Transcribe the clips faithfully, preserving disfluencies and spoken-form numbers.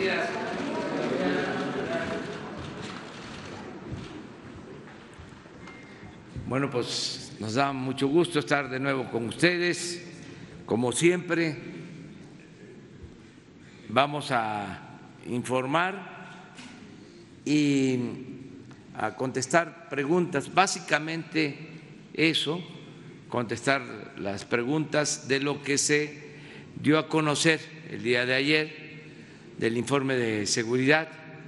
días. Bueno, pues nos da mucho gusto estar de nuevo con ustedes. Como siempre, vamos a informar y a contestar preguntas, básicamente eso, contestar las preguntas de lo que se dio a conocer el día de ayer, del informe de seguridad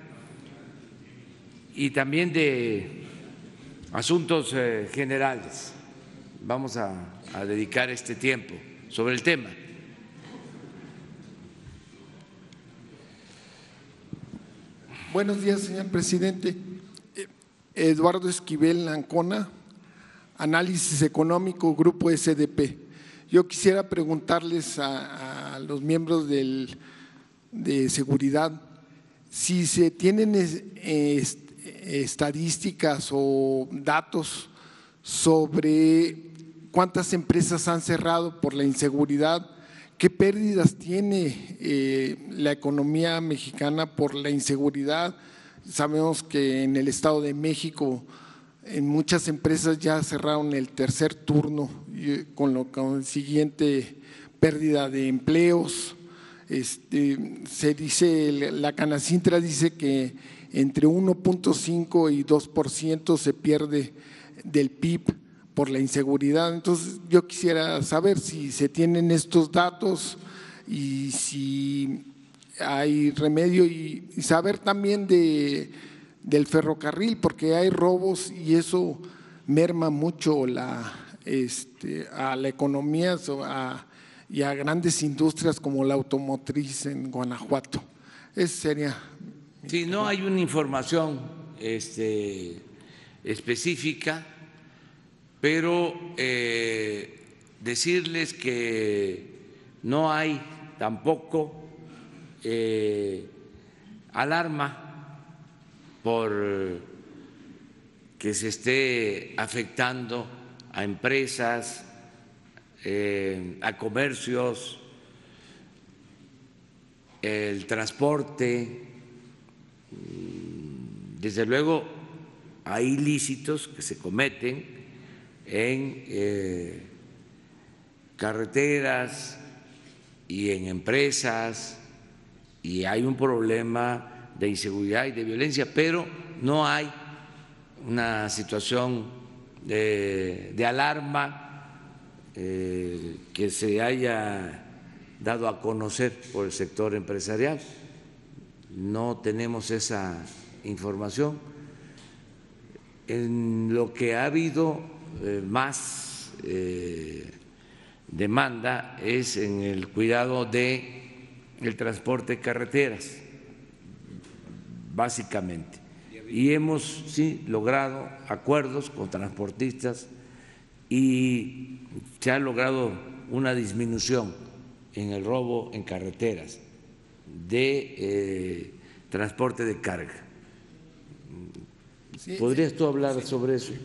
y también de asuntos eh, generales. Vamos a, a dedicar este tiempo sobre el tema. Buenos días, señor presidente. Eduardo Esquivel Ancona, Análisis Económico, Grupo S D P. Yo quisiera preguntarles a, a los miembros del, de seguridad si se tienen est, estadísticas o datos sobre cuántas empresas han cerrado por la inseguridad, qué pérdidas tiene eh, la economía mexicana por la inseguridad. Sabemos que en el Estado de México en muchas empresas ya cerraron el tercer turno con lo consiguiente pérdida de empleos. Este, se dice, la Canacintra dice que entre uno punto cinco y dos por ciento se pierde del P I B por la inseguridad. Entonces yo quisiera saber si se tienen estos datos y si hay remedio, y, y saber también de, del ferrocarril, porque hay robos y eso merma mucho la, este, a la economía a, y a grandes industrias como la automotriz en Guanajuato. Esa sería. Sí, no hay una información este, específica, pero eh, decirles que no hay tampoco Eh, alarma por que se esté afectando a empresas, eh, a comercios, el transporte. Desde luego hay ilícitos que se cometen en eh, carreteras y en empresas, y hay un problema de inseguridad y de violencia, pero no hay una situación de, de alarma eh, que se haya dado a conocer por el sector empresarial. No tenemos esa información. En lo que ha habido eh, más eh, demanda es en el cuidado de el transporte de carreteras, básicamente. Y hemos, sí, logrado acuerdos con transportistas y se ha logrado una disminución en el robo en carreteras de eh, transporte de carga. Sí, ¿Podrías tú hablar sí. sobre eso?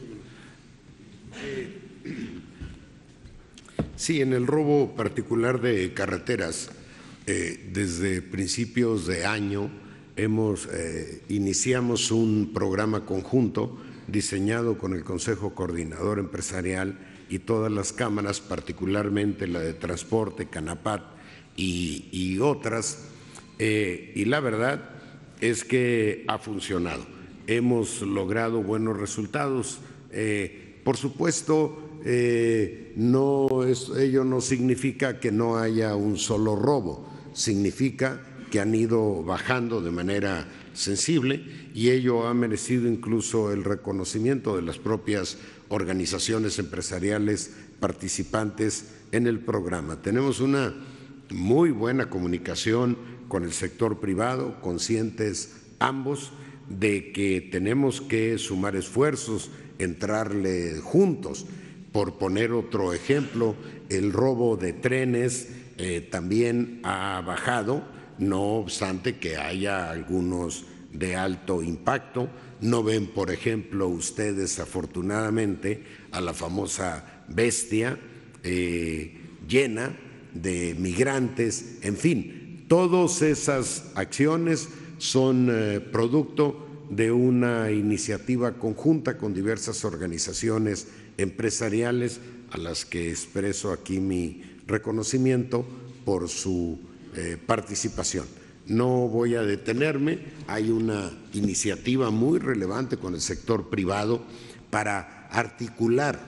Sí, en el robo particular de carreteras, Eh, desde principios de año hemos eh, iniciamos un programa conjunto diseñado con el Consejo Coordinador Empresarial y todas las cámaras, particularmente la de Transporte, Canapat y, y otras, eh, y la verdad es que ha funcionado. Hemos logrado buenos resultados. Eh, por supuesto, eh, no es, ello no significa que no haya un solo robo. Significa que han ido bajando de manera sensible y ello ha merecido incluso el reconocimiento de las propias organizaciones empresariales participantes en el programa. Tenemos una muy buena comunicación con el sector privado, conscientes ambos de que tenemos que sumar esfuerzos, entrarle juntos. Por poner otro ejemplo, el robo de trenes Eh, también ha bajado, no obstante que haya algunos de alto impacto. No ven, por ejemplo, ustedes afortunadamente a la famosa Bestia eh, llena de migrantes, en fin, Todas esas acciones son eh, producto de una iniciativa conjunta con diversas organizaciones empresariales a las que expreso aquí mi reconocimiento por su eh, participación. No voy a detenerme, hay una iniciativa muy relevante con el sector privado para articular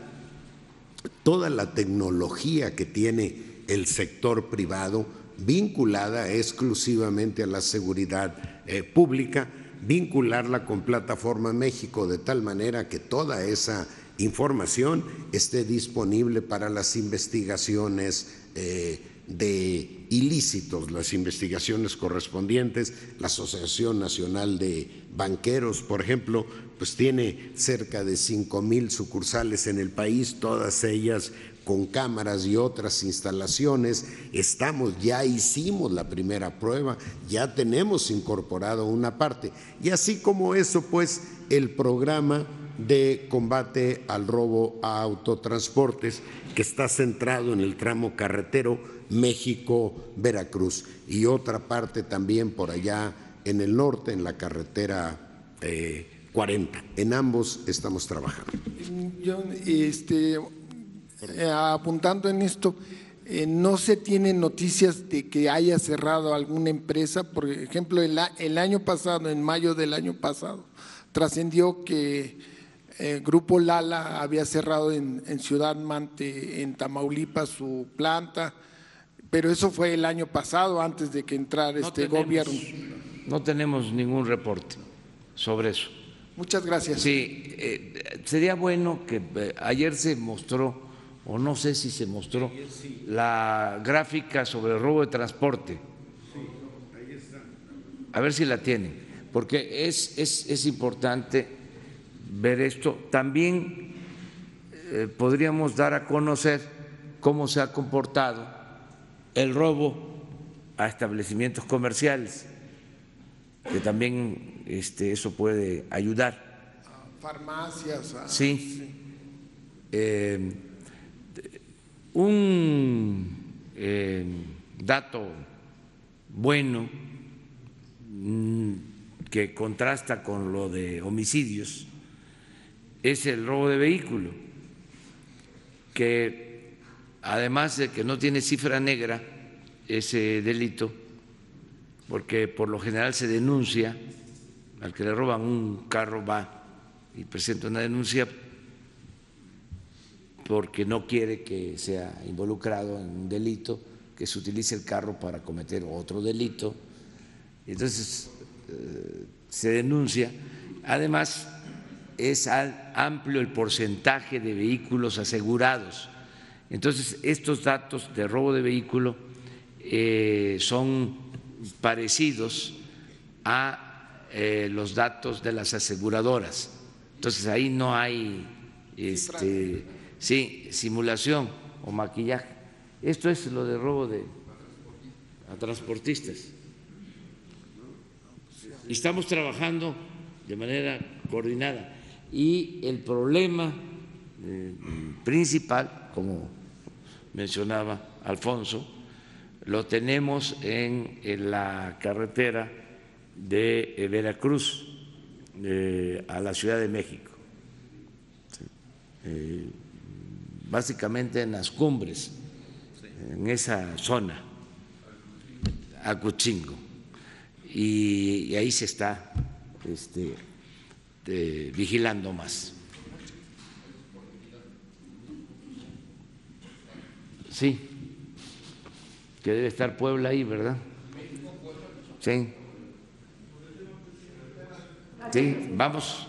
toda la tecnología que tiene el sector privado vinculada exclusivamente a la seguridad eh, pública, vincularla con Plataforma México de tal manera que toda esa información esté disponible para las investigaciones eh, de ilícitos, las investigaciones correspondientes. La Asociación Nacional de Banqueros, por ejemplo, pues tiene cerca de cinco mil sucursales en el país, todas ellas con cámaras y otras instalaciones. Estamos, ya hicimos la primera prueba, ya tenemos incorporado una parte. Y así como eso, pues el programa de combate al robo a autotransportes, que está centrado en el tramo carretero México-Veracruz, y otra parte también por allá en el norte, en la carretera eh, cuarenta. En ambos estamos trabajando. Yo, este, eh, apuntando en esto, eh, no se tienen noticias de que haya cerrado alguna empresa. Por ejemplo, el, el año pasado, en mayo del año pasado, trascendió que el Grupo Lala había cerrado en, en Ciudad Mante, en Tamaulipas, su planta, pero eso fue el año pasado, antes de que entrara no este tenemos, gobierno. No tenemos ningún reporte sobre eso. Muchas gracias. Sí, eh, sería bueno que eh, ayer se mostró, o no sé si se mostró, sí, la gráfica sobre el robo de transporte. Sí, ahí está. A ver si la tienen, porque es, es, es importante ver esto. También eh, podríamos dar a conocer cómo se ha comportado el robo a establecimientos comerciales, que también este, eso puede ayudar. Farmacias. Ah, sí. sí. Eh, un eh, dato bueno mmm, que contrasta con lo de homicidios es el robo de vehículo, que además de que no tiene cifra negra ese delito, porque por lo general se denuncia, al que le roban un carro va y presenta una denuncia porque no quiere que sea involucrado en un delito, que se utilice el carro para cometer otro delito. Entonces eh, se denuncia. Además, es amplio el porcentaje de vehículos asegurados. Entonces, estos datos de robo de vehículo eh, son parecidos a eh, los datos de las aseguradoras. Entonces, ahí no hay este, sí, simulación o maquillaje. Esto es lo de robo de a transportistas. Y estamos trabajando de manera coordinada. Y el problema eh, principal, como mencionaba Alfonso, lo tenemos en, en la carretera de Veracruz eh, a la Ciudad de México, eh, básicamente en las cumbres, en esa zona, Acuchingo, y, y ahí se está este, de, vigilando más. Sí, que debe estar Puebla ahí, ¿verdad? Sí. Sí, vamos.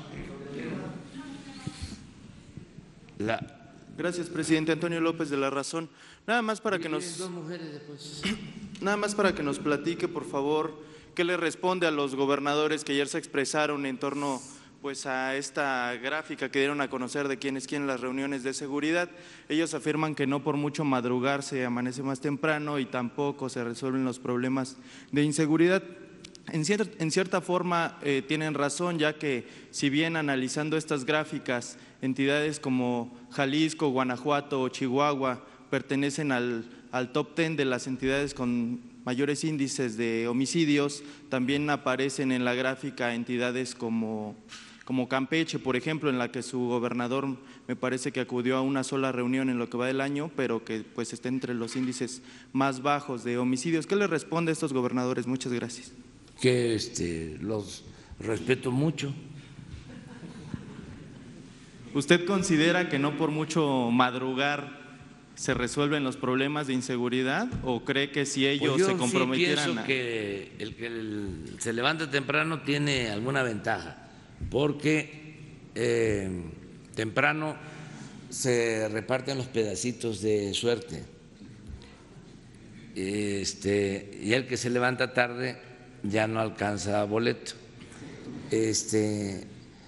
La... Gracias, presidente. Antonio López de La Razón. Nada más para que nos dos mujeres después. Nada más para que nos platique, por favor, qué le responde a los gobernadores que ayer se expresaron en torno pues a esta gráfica que dieron a conocer de quién es quién en las reuniones de seguridad. Ellos afirman que no por mucho madrugar se amanece más temprano y tampoco se resuelven los problemas de inseguridad. En cierta, en cierta forma eh, tienen razón, ya que si bien analizando estas gráficas, entidades como Jalisco, Guanajuato o Chihuahua pertenecen al, al top ten de las entidades con mayores índices de homicidios. También aparecen en la gráfica entidades como, como Campeche, por ejemplo, en la que su gobernador me parece que acudió a una sola reunión en lo que va del año, pero que pues está entre los índices más bajos de homicidios. ¿Qué le responde a estos gobernadores? Muchas gracias. Que este, los respeto mucho. ¿Usted considera que no por mucho madrugar se resuelven los problemas de inseguridad o cree que si ellos pues yo se comprometieran sí pienso a… que el que el, se levanta temprano tiene alguna ventaja, porque eh, temprano se reparten los pedacitos de suerte, este, y el que se levanta tarde ya no alcanza boleto. Este,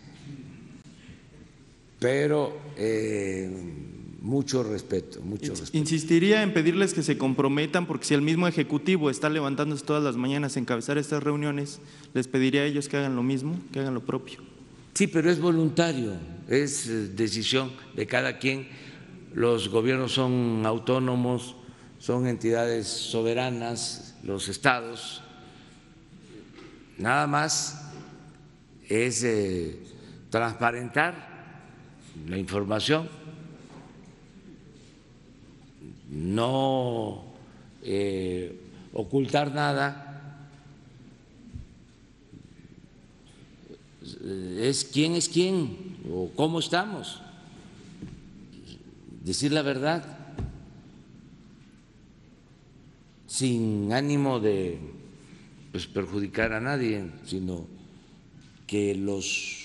pero eh, mucho respeto, mucho respeto. Insistiría en pedirles que se comprometan, porque si el mismo Ejecutivo está levantándose todas las mañanas a encabezar estas reuniones, les pediría a ellos que hagan lo mismo, que hagan lo propio. Sí, pero es voluntario, es decisión de cada quien. Los gobiernos son autónomos, son entidades soberanas, los estados. Nada más es eh, transparentar la información, no eh, ocultar nada, es quién es quién o cómo estamos, decir la verdad sin ánimo de pues, perjudicar a nadie, sino que los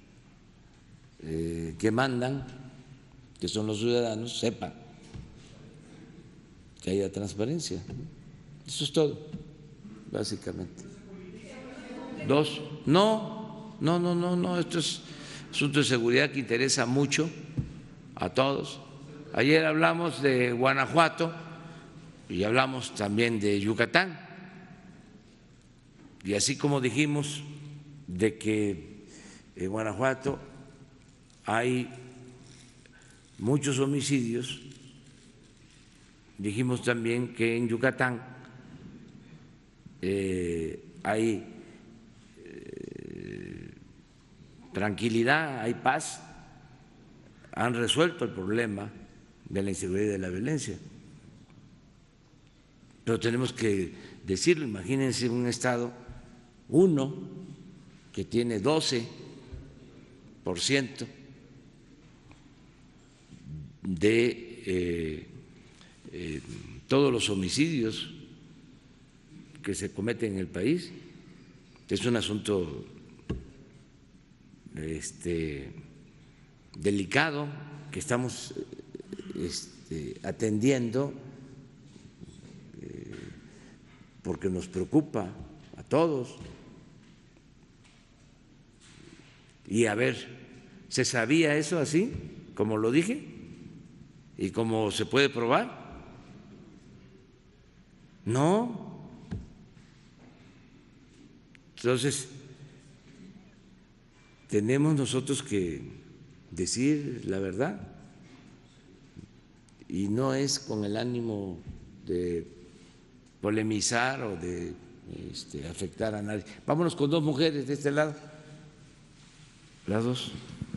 eh, que mandan, que son los ciudadanos, sepan que haya transparencia. Eso es todo, básicamente. Dos, no, no, no, no, no, esto es asunto de seguridad que interesa mucho a todos. Ayer hablamos de Guanajuato y hablamos también de Yucatán. Y así como dijimos de que en Guanajuato hay muchos homicidios, dijimos también que en Yucatán eh, hay eh, tranquilidad, hay paz, han resuelto el problema de la inseguridad y de la violencia. Pero tenemos que decirlo, imagínense un estado, uno que tiene doce por ciento de eh, eh, todos los homicidios que se cometen en el país. Es un asunto este, delicado que estamos este, atendiendo eh, porque nos preocupa a todos. Y a ver, ¿se sabía eso así, como lo dije? ¿Y cómo se puede probar? No. Entonces, tenemos nosotros que decir la verdad y no es con el ánimo de polemizar o de este, afectar a nadie. Vámonos con dos mujeres de este lado. Las dos.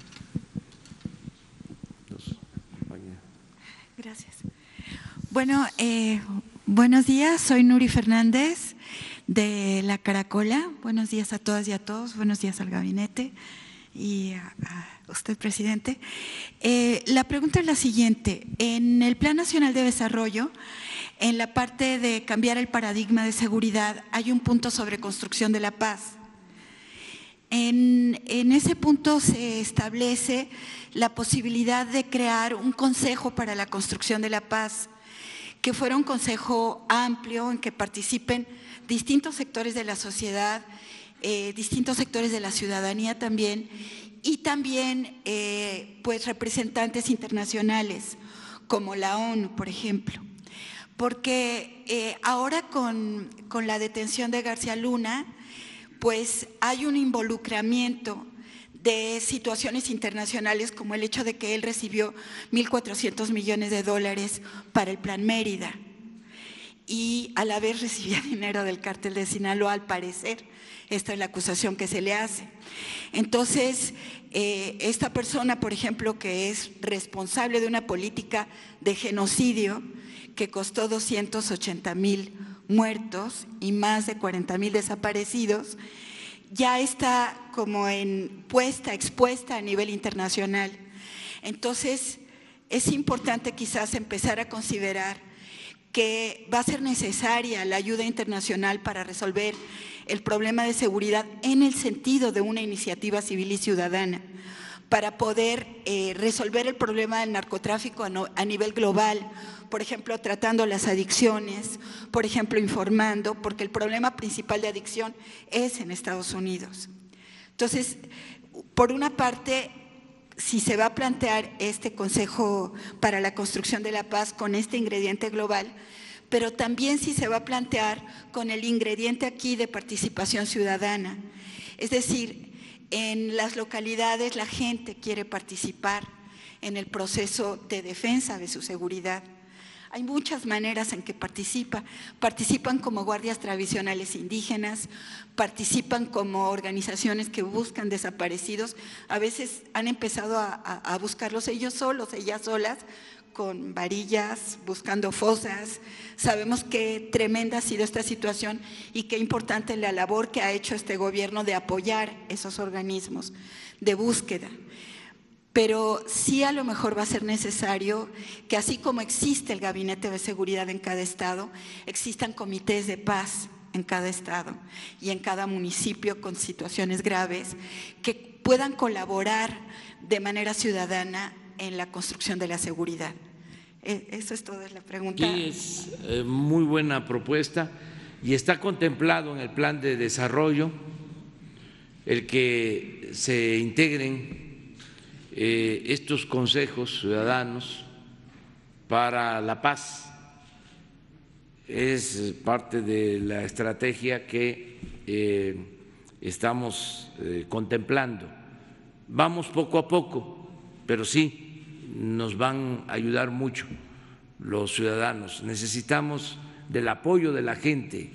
dos. Gracias. Bueno, eh, buenos días, soy Nuri Fernández de La Caracola. Buenos días a todas y a todos, buenos días al gabinete y a, a usted, presidente. Eh, la pregunta es la siguiente: en el Plan Nacional de Desarrollo, en la parte de cambiar el paradigma de seguridad, hay un punto sobre construcción de la paz. En, en ese punto se establece la posibilidad de crear un consejo para la construcción de la paz, que fuera un consejo amplio en que participen distintos sectores de la sociedad, eh, distintos sectores de la ciudadanía también, y también eh, pues representantes internacionales como la ONU, por ejemplo. Porque eh, ahora con, con la detención de García Luna, pues hay un involucramiento de situaciones internacionales como el hecho de que él recibió mil cuatrocientos millones de dólares para el Plan Mérida. y a la vez recibía dinero del cártel de Sinaloa, al parecer. Esta es la acusación que se le hace. Entonces, eh, esta persona, por ejemplo, que es responsable de una política de genocidio que costó doscientos ochenta mil muertos y más de cuarenta mil desaparecidos, ya está como en puesta, expuesta a nivel internacional. Entonces, es importante quizás empezar a considerar que va a ser necesaria la ayuda internacional para resolver el problema de seguridad en el sentido de una iniciativa civil y ciudadana, para poder eh, resolver el problema del narcotráfico a, no, a nivel global, por ejemplo, tratando las adicciones, por ejemplo, informando, porque el problema principal de adicción es en Estados Unidos. Entonces, por una parte, si se va a plantear este Consejo para la Construcción de la Paz con este ingrediente global, pero también si se va a plantear con el ingrediente aquí de participación ciudadana. Es decir, en las localidades la gente quiere participar en el proceso de defensa de su seguridad. Hay muchas maneras en que participa. Participan como guardias tradicionales indígenas, participan como organizaciones que buscan desaparecidos. A veces han empezado a, a, a buscarlos ellos solos, ellas solas, con varillas, buscando fosas. Sabemos qué tremenda ha sido esta situación y qué importante la labor que ha hecho este gobierno de apoyar esos organismos de búsqueda. Pero sí a lo mejor va a ser necesario que así como existe el Gabinete de Seguridad en cada estado, existan comités de paz en cada estado y en cada municipio con situaciones graves que puedan colaborar de manera ciudadana en la construcción de la seguridad. Eso es toda la pregunta. Sí, es eh, muy buena propuesta y está contemplado en el plan de desarrollo el que se integren eh, estos consejos ciudadanos para la paz. Es parte de la estrategia que eh, estamos eh, contemplando. Vamos poco a poco, pero sí nos van a ayudar mucho los ciudadanos. Necesitamos del apoyo de la gente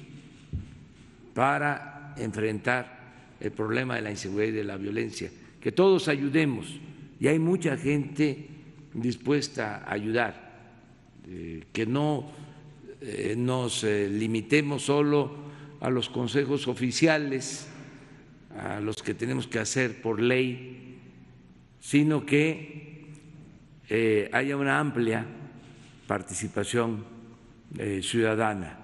para enfrentar el problema de la inseguridad y de la violencia, que todos ayudemos, y hay mucha gente dispuesta a ayudar, eh, que no eh, nos eh, limitemos solo a los consejos oficiales, a los que tenemos que hacer por ley, sino que eh, haya una amplia participación eh, ciudadana.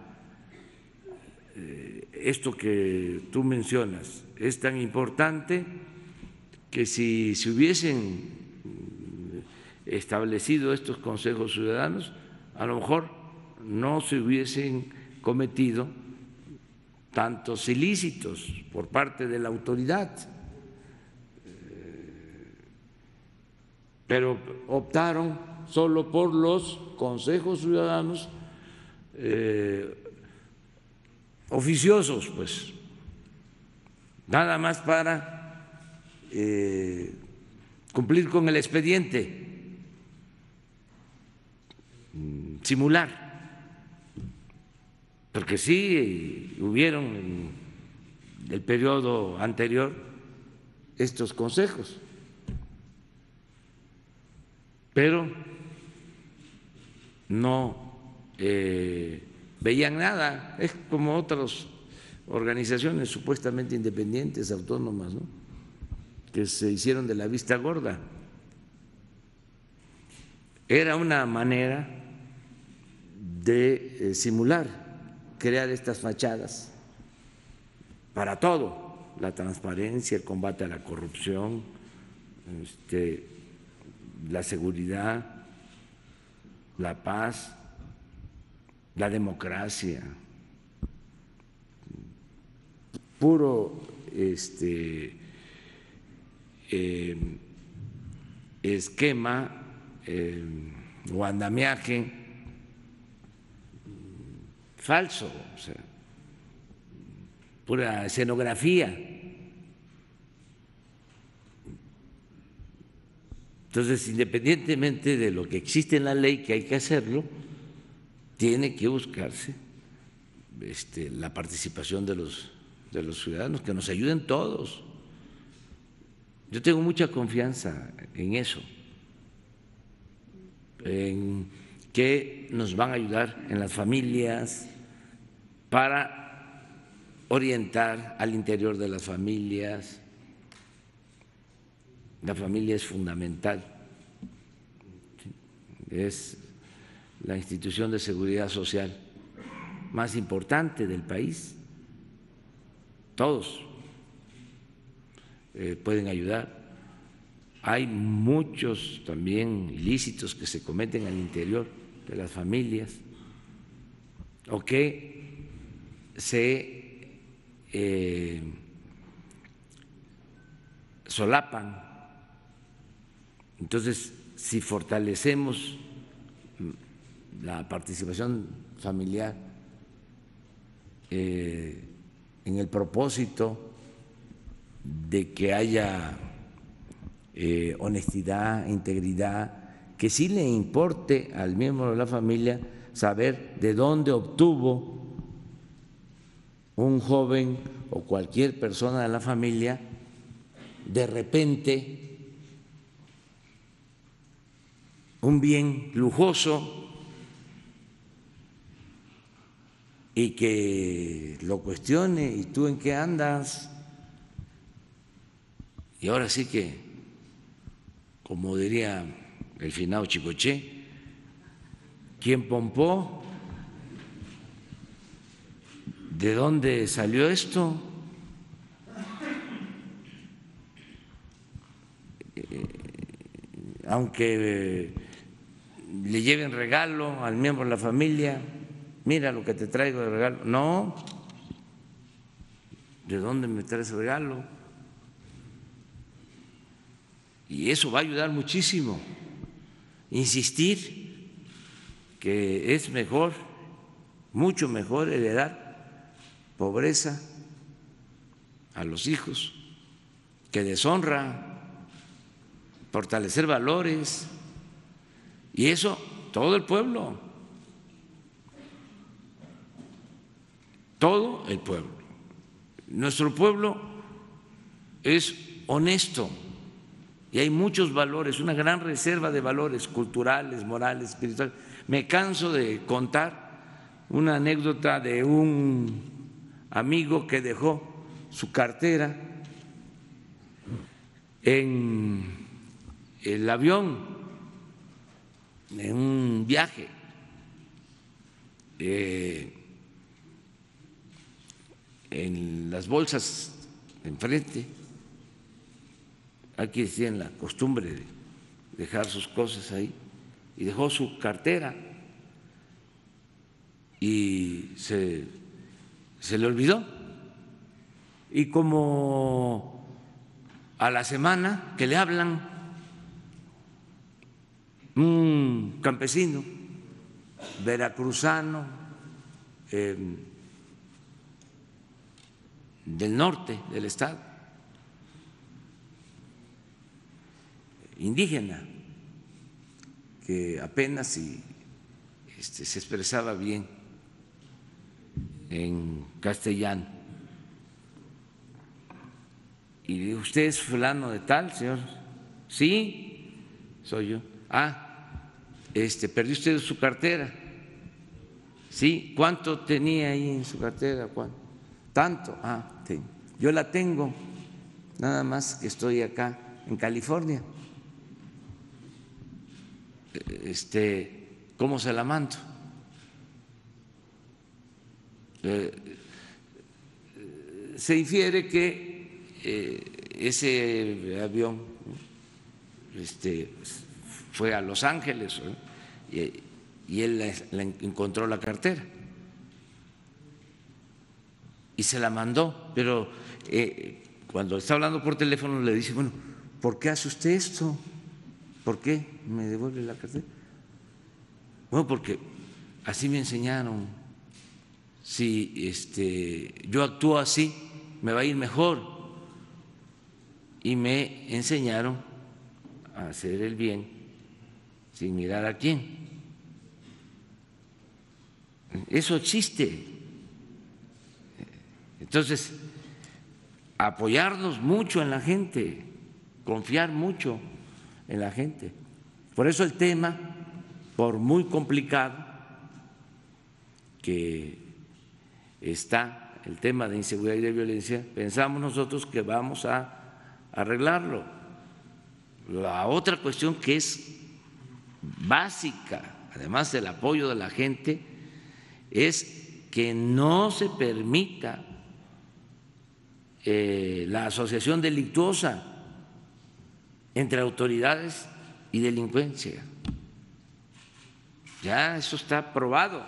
Eh, esto que tú mencionas es tan importante que si se hubiesen establecido estos consejos ciudadanos, a lo mejor no se hubiesen cometido tantos ilícitos por parte de la autoridad, pero optaron solo por los consejos ciudadanos eh, oficiosos, pues, nada más para eh, cumplir con el expediente, simular. Porque sí hubieron en el periodo anterior estos consejos, pero no eh, veían nada. Es como otras organizaciones supuestamente independientes, autónomas, ¿no?, que se hicieron de la vista gorda. Era una manera de eh, simular, crear estas fachadas para todo, la transparencia, el combate a la corrupción, este, la seguridad, la paz, la democracia, puro este, eh, esquema eh, o andamiaje falso, o sea, pura escenografía. Entonces, independientemente de lo que existe en la ley, que hay que hacerlo, tiene que buscarse este, la participación de los, de los ciudadanos, que nos ayuden todos. Yo tengo mucha confianza en eso, en que nos van a ayudar en las familias para orientar al interior de las familias. La familia es fundamental, es la institución de seguridad social más importante del país. Todos eh, pueden ayudar. Hay muchos también ilícitos que se cometen al interior de las familias o que se eh, solapan. Entonces, si fortalecemos la participación familiar eh, en el propósito de que haya eh, honestidad, integridad, que sí le importe al miembro de la familia saber de dónde obtuvo un joven o cualquier persona de la familia de repente un bien lujoso y que lo cuestione, ¿y tú en qué andas? Y ahora sí que, como diría el finado Chicoché, ¿quién pompó? ¿De dónde salió esto? Eh, aunque le lleven regalo al miembro de la familia, mira lo que te traigo de regalo. No, ¿de dónde me traes regalo? Y eso va a ayudar muchísimo. Insistir que es mejor, mucho mejor heredar pobreza a los hijos que deshonra, fortalecer valores, y eso todo el pueblo, todo el pueblo. Nuestro pueblo es honesto y hay muchos valores, una gran reserva de valores culturales, morales, espirituales. Me canso de contar una anécdota de un amigo que dejó su cartera en el avión, en un viaje, eh, en las bolsas de enfrente. Aquí tienen la costumbre de dejar sus cosas ahí, y dejó su cartera y se, se le olvidó. Y como a la semana que le hablan, un campesino veracruzano eh, del norte del estado, indígena, que apenas si este, se expresaba bien en castellano. Y digo, ¿usted es fulano de tal, señor? Sí, soy yo. Ah, este, ¿perdió usted su cartera? Sí, ¿cuánto tenía ahí en su cartera? ¿Cuánto? Tanto. Ah, sí. Yo la tengo, nada más que estoy acá en California. Este, ¿cómo se la mando? Eh, se infiere que eh, ese avión este, fue a Los Ángeles, ¿eh? y, y él le, le encontró la cartera y se la mandó, pero eh, cuando está hablando por teléfono le dice, bueno, ¿por qué hace usted esto? ¿Por qué me devuelve la cartera? Bueno, porque así me enseñaron. Si este, yo actúo así, me va a ir mejor. Y me enseñaron a hacer el bien sin mirar a quién. Eso existe. Entonces, apoyarnos mucho en la gente, confiar mucho en la gente. Por eso el tema, por muy complicado que está el tema de inseguridad y de violencia, pensamos nosotros que vamos a arreglarlo. La otra cuestión que es básica, además del apoyo de la gente, es que no se permita eh, la asociación delictuosa entre autoridades y delincuencia. Ya eso está probado.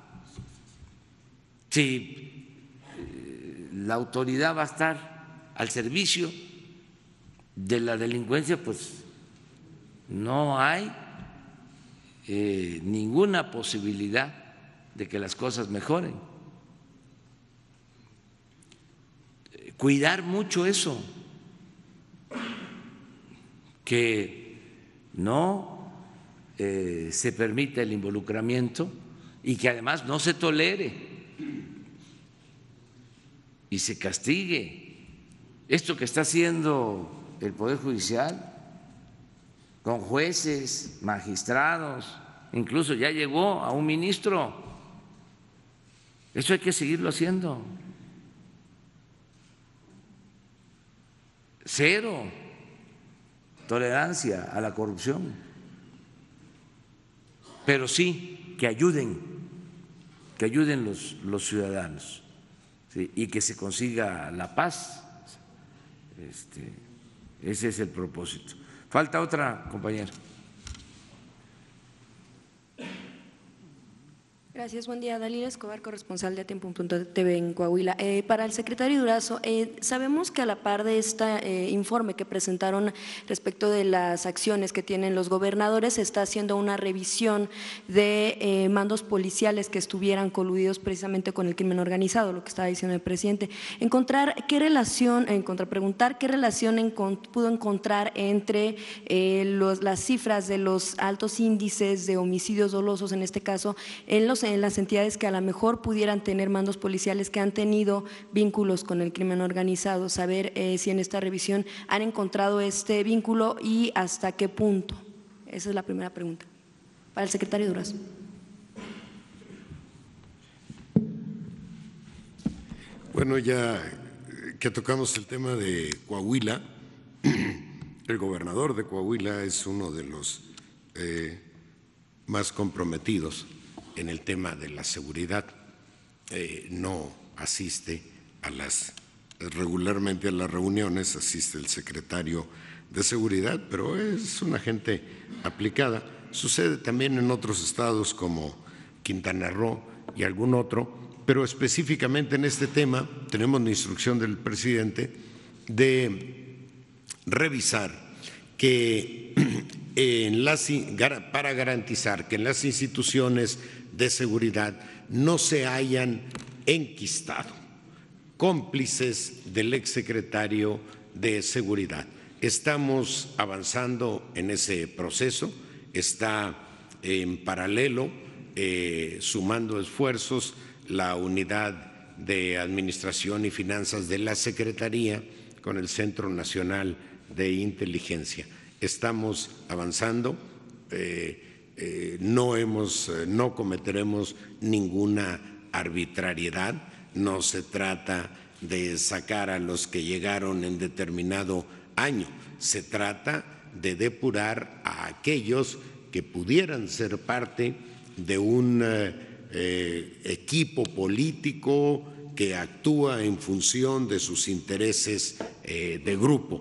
Si eh, la autoridad va a estar al servicio de la delincuencia, pues no hay eh, ninguna posibilidad de que las cosas mejoren. Cuidar mucho eso, que no eh, se permita el involucramiento y que además no se tolere y se castigue esto que está haciendo el Poder Judicial con jueces, magistrados, incluso ya llegó a un ministro. Eso hay que seguirlo haciendo. Cero tolerancia a la corrupción, pero sí que ayuden, que ayuden los, los ciudadanos, ¿sí? Y que se consiga la paz. Este, ese es el propósito. Falta otra compañera. Gracias, buen día. Dalila Escobar, corresponsal de Tiempo punto T V en Coahuila. Eh, para el secretario Durazo, eh, sabemos que a la par de este eh, informe que presentaron respecto de las acciones que tienen los gobernadores, se está haciendo una revisión de eh, mandos policiales que estuvieran coludidos precisamente con el crimen organizado, lo que estaba diciendo el presidente. Encontrar qué relación, en contrapreguntar qué relación en, pudo encontrar entre eh, los, las cifras de los altos índices de homicidios dolosos, en este caso, en los en las entidades que a lo mejor pudieran tener mandos policiales que han tenido vínculos con el crimen organizado, saber eh, si en esta revisión han encontrado este vínculo y hasta qué punto. Esa es la primera pregunta. Para el secretario Durazo. Bueno, ya que tocamos el tema de Coahuila, el gobernador de Coahuila es uno de los eh, más comprometidos en el tema de la seguridad. Eh, no asiste a las regularmente a las reuniones, asiste el secretario de Seguridad, pero es una gente aplicada. Sucede también en otros estados como Quintana Roo y algún otro, pero específicamente en este tema tenemos la instrucción del presidente de revisar que en las, para garantizar que en las instituciones de seguridad no se hayan enquistado cómplices del exsecretario de Seguridad. Estamos avanzando en ese proceso, está en paralelo, eh, sumando esfuerzos, la unidad de Administración y Finanzas de la Secretaría con el Centro Nacional de Inteligencia. Estamos avanzando. Eh, Eh, no hemos, eh, no cometeremos ninguna arbitrariedad, no se trata de sacar a los que llegaron en determinado año, se trata de depurar a aquellos que pudieran ser parte de un eh, equipo político que actúa en función de sus intereses eh, de grupo.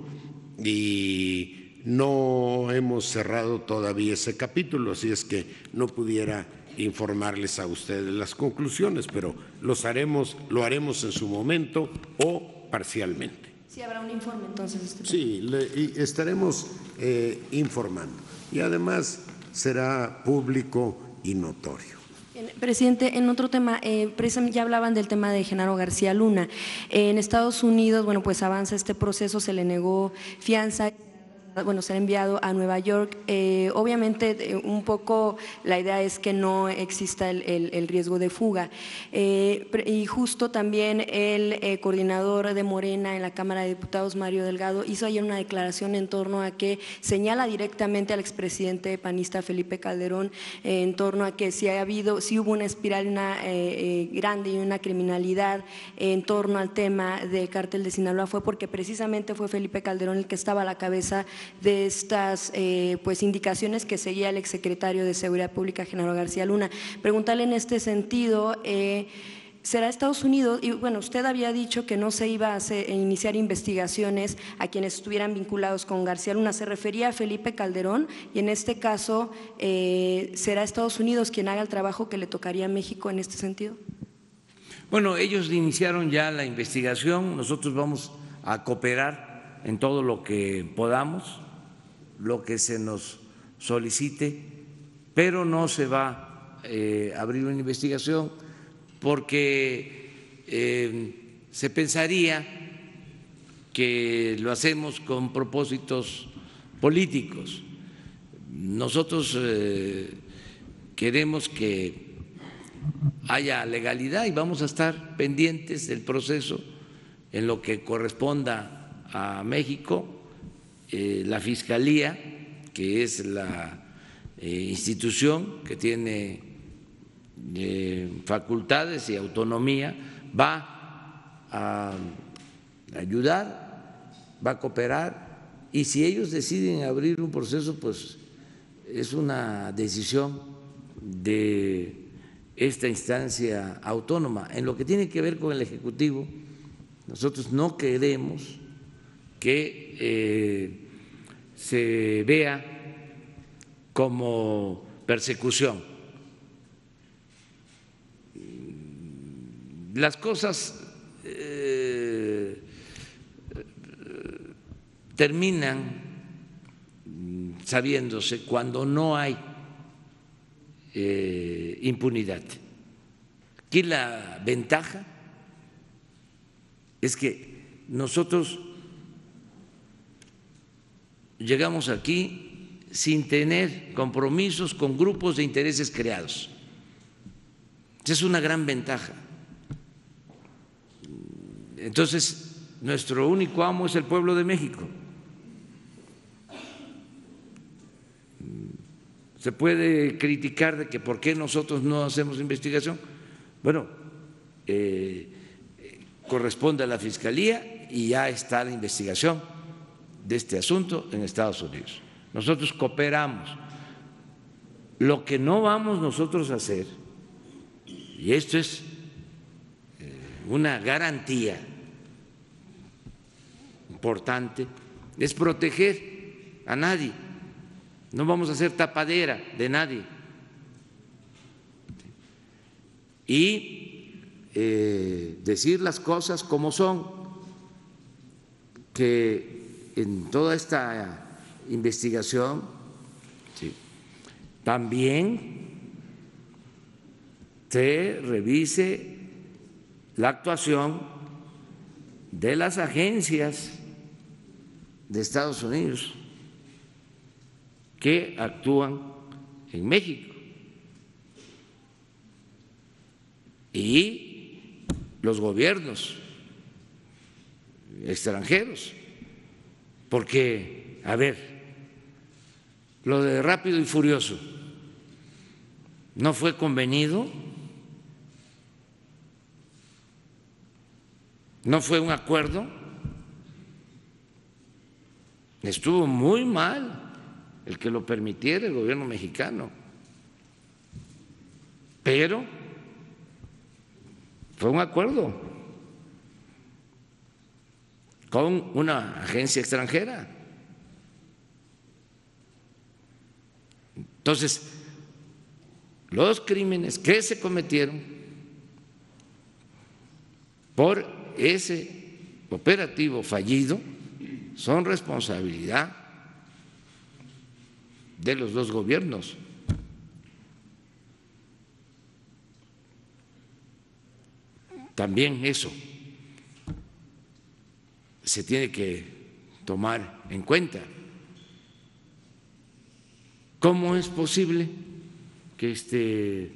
Y no hemos cerrado todavía ese capítulo, así es que no pudiera informarles a ustedes las conclusiones, pero los haremos, lo haremos en su momento o parcialmente. Sí, habrá un informe entonces. Este sí, le, y estaremos eh, informando y además será público y notorio. Bien, presidente, en otro tema, eh, precisamente ya hablaban del tema de Genaro García Luna. Eh, en Estados Unidos, bueno, pues avanza este proceso, se le negó fianza bueno, será enviado a Nueva York. Eh, obviamente, un poco la idea es que no exista el, el, el riesgo de fuga. Eh, y justo también el eh, coordinador de Morena en la Cámara de Diputados, Mario Delgado, hizo ayer una declaración en torno a que señala directamente al expresidente panista Felipe Calderón eh, en torno a que si ha habido, si hubo una espiral una, eh, eh, grande y una criminalidad eh, en torno al tema del cártel de Sinaloa fue porque precisamente fue Felipe Calderón el que estaba a la cabeza de estas eh, pues indicaciones que seguía el exsecretario de Seguridad Pública, Genaro García Luna. Preguntarle en este sentido, eh, ¿será Estados Unidos? Y bueno, usted había dicho que no se iba a hacer, iniciar investigaciones a quienes estuvieran vinculados con García Luna. ¿Se refería a Felipe Calderón? Y en este caso, eh, ¿será Estados Unidos quien haga el trabajo que le tocaría a México en este sentido? Bueno, ellos iniciaron ya la investigación, nosotros vamos a cooperar en todo lo que podamos, lo que se nos solicite, pero no se va eh, a abrir una investigación porque eh, se pensaría que lo hacemos con propósitos políticos. Nosotros eh, queremos que haya legalidad y vamos a estar pendientes del proceso en lo que corresponda a México. Eh, la Fiscalía, que es la eh, institución que tiene eh, facultades y autonomía, va a ayudar, va a cooperar, y si ellos deciden abrir un proceso, pues es una decisión de esta instancia autónoma. En lo que tiene que ver con el Ejecutivo, nosotros no queremos que eh, se vea como persecución. Las cosas eh, terminan sabiéndose cuando no hay eh, impunidad. Aquí la ventaja es que nosotros llegamos aquí sin tener compromisos con grupos de intereses creados. Esa es una gran ventaja. Entonces, nuestro único amo es el pueblo de México. Se puede criticar de que por qué nosotros no hacemos investigación. Bueno, eh, corresponde a la Fiscalía y ya está la investigación de este asunto en Estados Unidos. Nosotros cooperamos. Lo que no vamos nosotros a hacer, y esto es una garantía importante, es proteger a nadie. No vamos a ser tapadera de nadie. Y eh, decir las cosas como son, que en toda esta investigación sí, también se revise la actuación de las agencias de Estados Unidos que actúan en México y los gobiernos extranjeros, porque, a ver, lo de Rápido y Furioso no fue convenido, no fue un acuerdo, estuvo muy mal el que lo permitiera el gobierno mexicano, pero fue un acuerdo con una agencia extranjera. Entonces, los crímenes que se cometieron por ese operativo fallido son responsabilidad de los dos gobiernos. También eso se tiene que tomar en cuenta. ¿cómo es posible que este,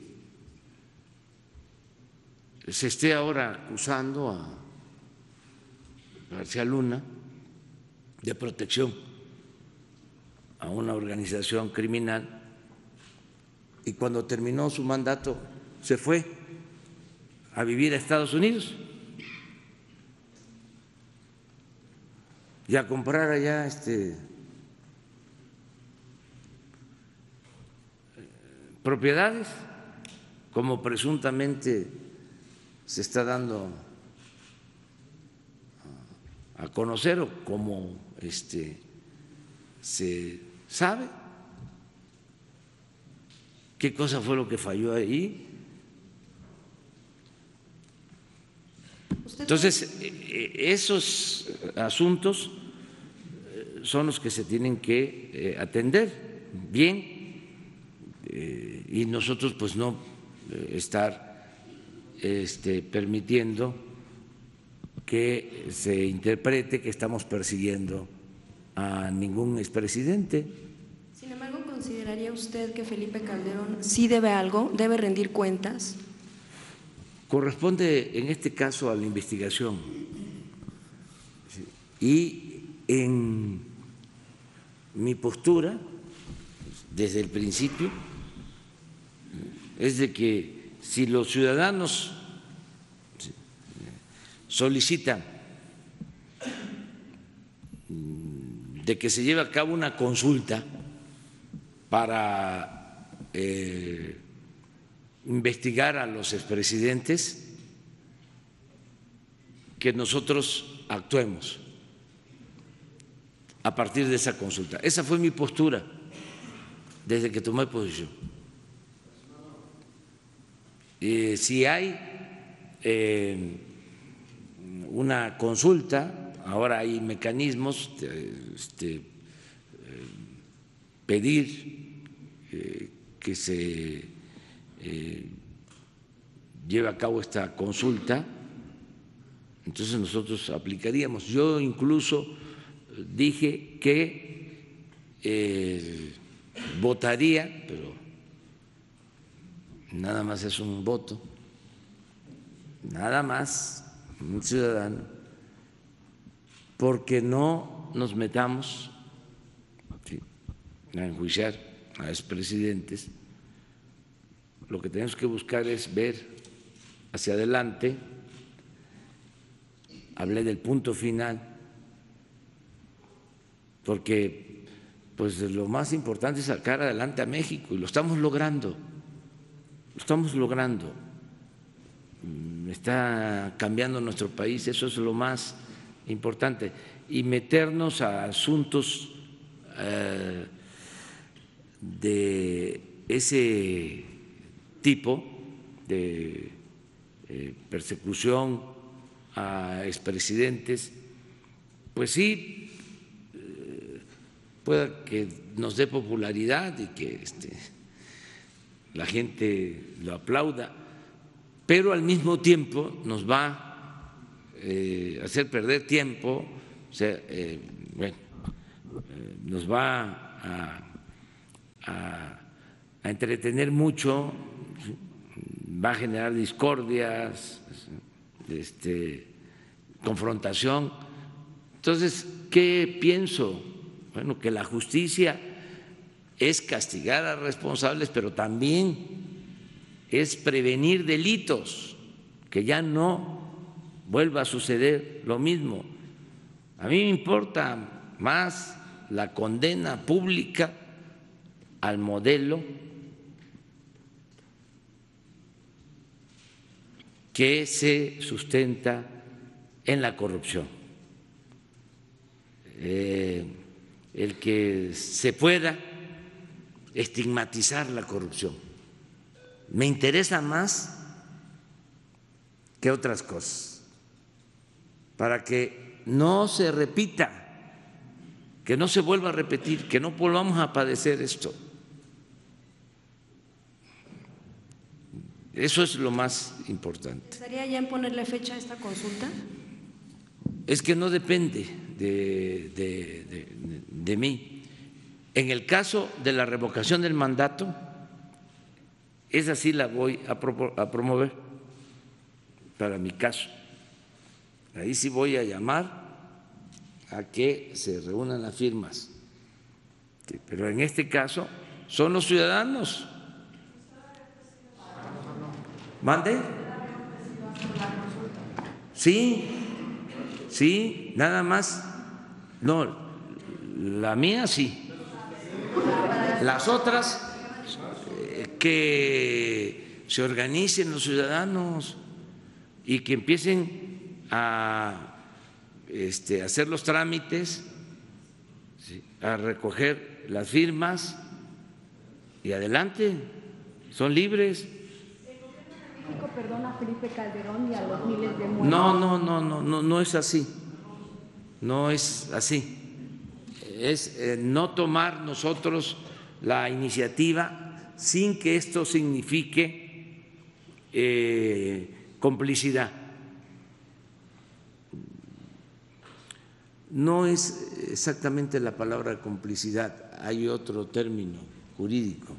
se esté ahora acusando a García Luna de protección a una organización criminal y cuando terminó su mandato se fue a vivir a Estados Unidos y a comprar allá este, propiedades, como presuntamente se está dando a conocer o como este, se sabe? ¿Qué cosa fue lo que falló ahí? Entonces, esos asuntos son los que se tienen que atender bien y nosotros pues no estar este, permitiendo que se interprete que estamos persiguiendo a ningún expresidente. Sin embargo, ¿consideraría usted que Felipe Calderón sí debe algo, debe rendir cuentas? Corresponde en este caso a la investigación y en mi postura desde el principio es de que si los ciudadanos solicitan de que se lleve a cabo una consulta para eh, investigar a los expresidentes, que nosotros actuemos a partir de esa consulta. Esa fue mi postura desde que tomé posición. Eh, si hay eh, una consulta, ahora hay mecanismos, este, eh, pedir eh, que se eh, lleve a cabo esta consulta, entonces nosotros aplicaríamos. Yo incluso dije que eh, votaría, pero nada más es un voto, nada más un ciudadano, porque no nos metamos ¿sí? a enjuiciar a expresidentes. Lo que tenemos que buscar es ver hacia adelante. Hablé del punto final, porque pues lo más importante es sacar adelante a México y lo estamos logrando, lo estamos logrando. Está cambiando nuestro país, eso es lo más importante. Y meternos a asuntos eh, de ese tipo de eh, persecución a expresidentes, pues sí, eh, pueda que nos dé popularidad y que este, la gente lo aplauda, pero al mismo tiempo nos va a eh, hacer perder tiempo, o sea, eh, bueno, eh, nos va a, a, a entretener mucho, va a generar discordias, este, confrontación. Entonces, ¿qué pienso? Bueno, que la justicia es castigar a responsables, pero también es prevenir delitos, que ya no vuelva a suceder lo mismo. A mí me importa más la condena pública al modelo que se sustenta en la corrupción, eh, el que se pueda estigmatizar la corrupción. Me interesa más que otras cosas, para que no se repita, que no se vuelva a repetir, que no volvamos a padecer esto. Eso es lo más importante. ¿Estaría ya en ponerle fecha a esta consulta? Es que no depende de, de, de, de mí. En el caso de la revocación del mandato, esa sí la voy a, a promover para mi caso. Ahí sí voy a llamar a que se reúnan las firmas. Sí, pero en este caso son los ciudadanos. ¿Mande? Sí, sí, nada más. No, la mía sí. Las otras, eh, que se organicen los ciudadanos y que empiecen a este, hacer los trámites, ¿sí?, a recoger las firmas y adelante, son libres. Perdona a Felipe Calderón y a los miles de muertos. No, no, no, no, no, no es así. No es así. Es eh, no tomar nosotros la iniciativa sin que esto signifique eh, complicidad. No es exactamente la palabra complicidad, hay otro término jurídico.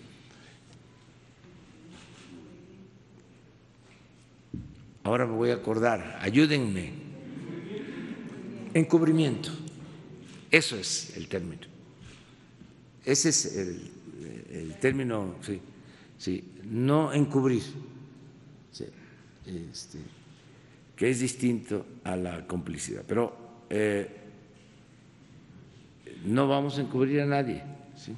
Ahora me voy a acordar, ayúdenme. Encubrimiento, eso es el término. Ese es el, el término, sí, sí, no encubrir, sí, este, que es distinto a la complicidad. Pero eh, no vamos a encubrir a nadie, ¿sí?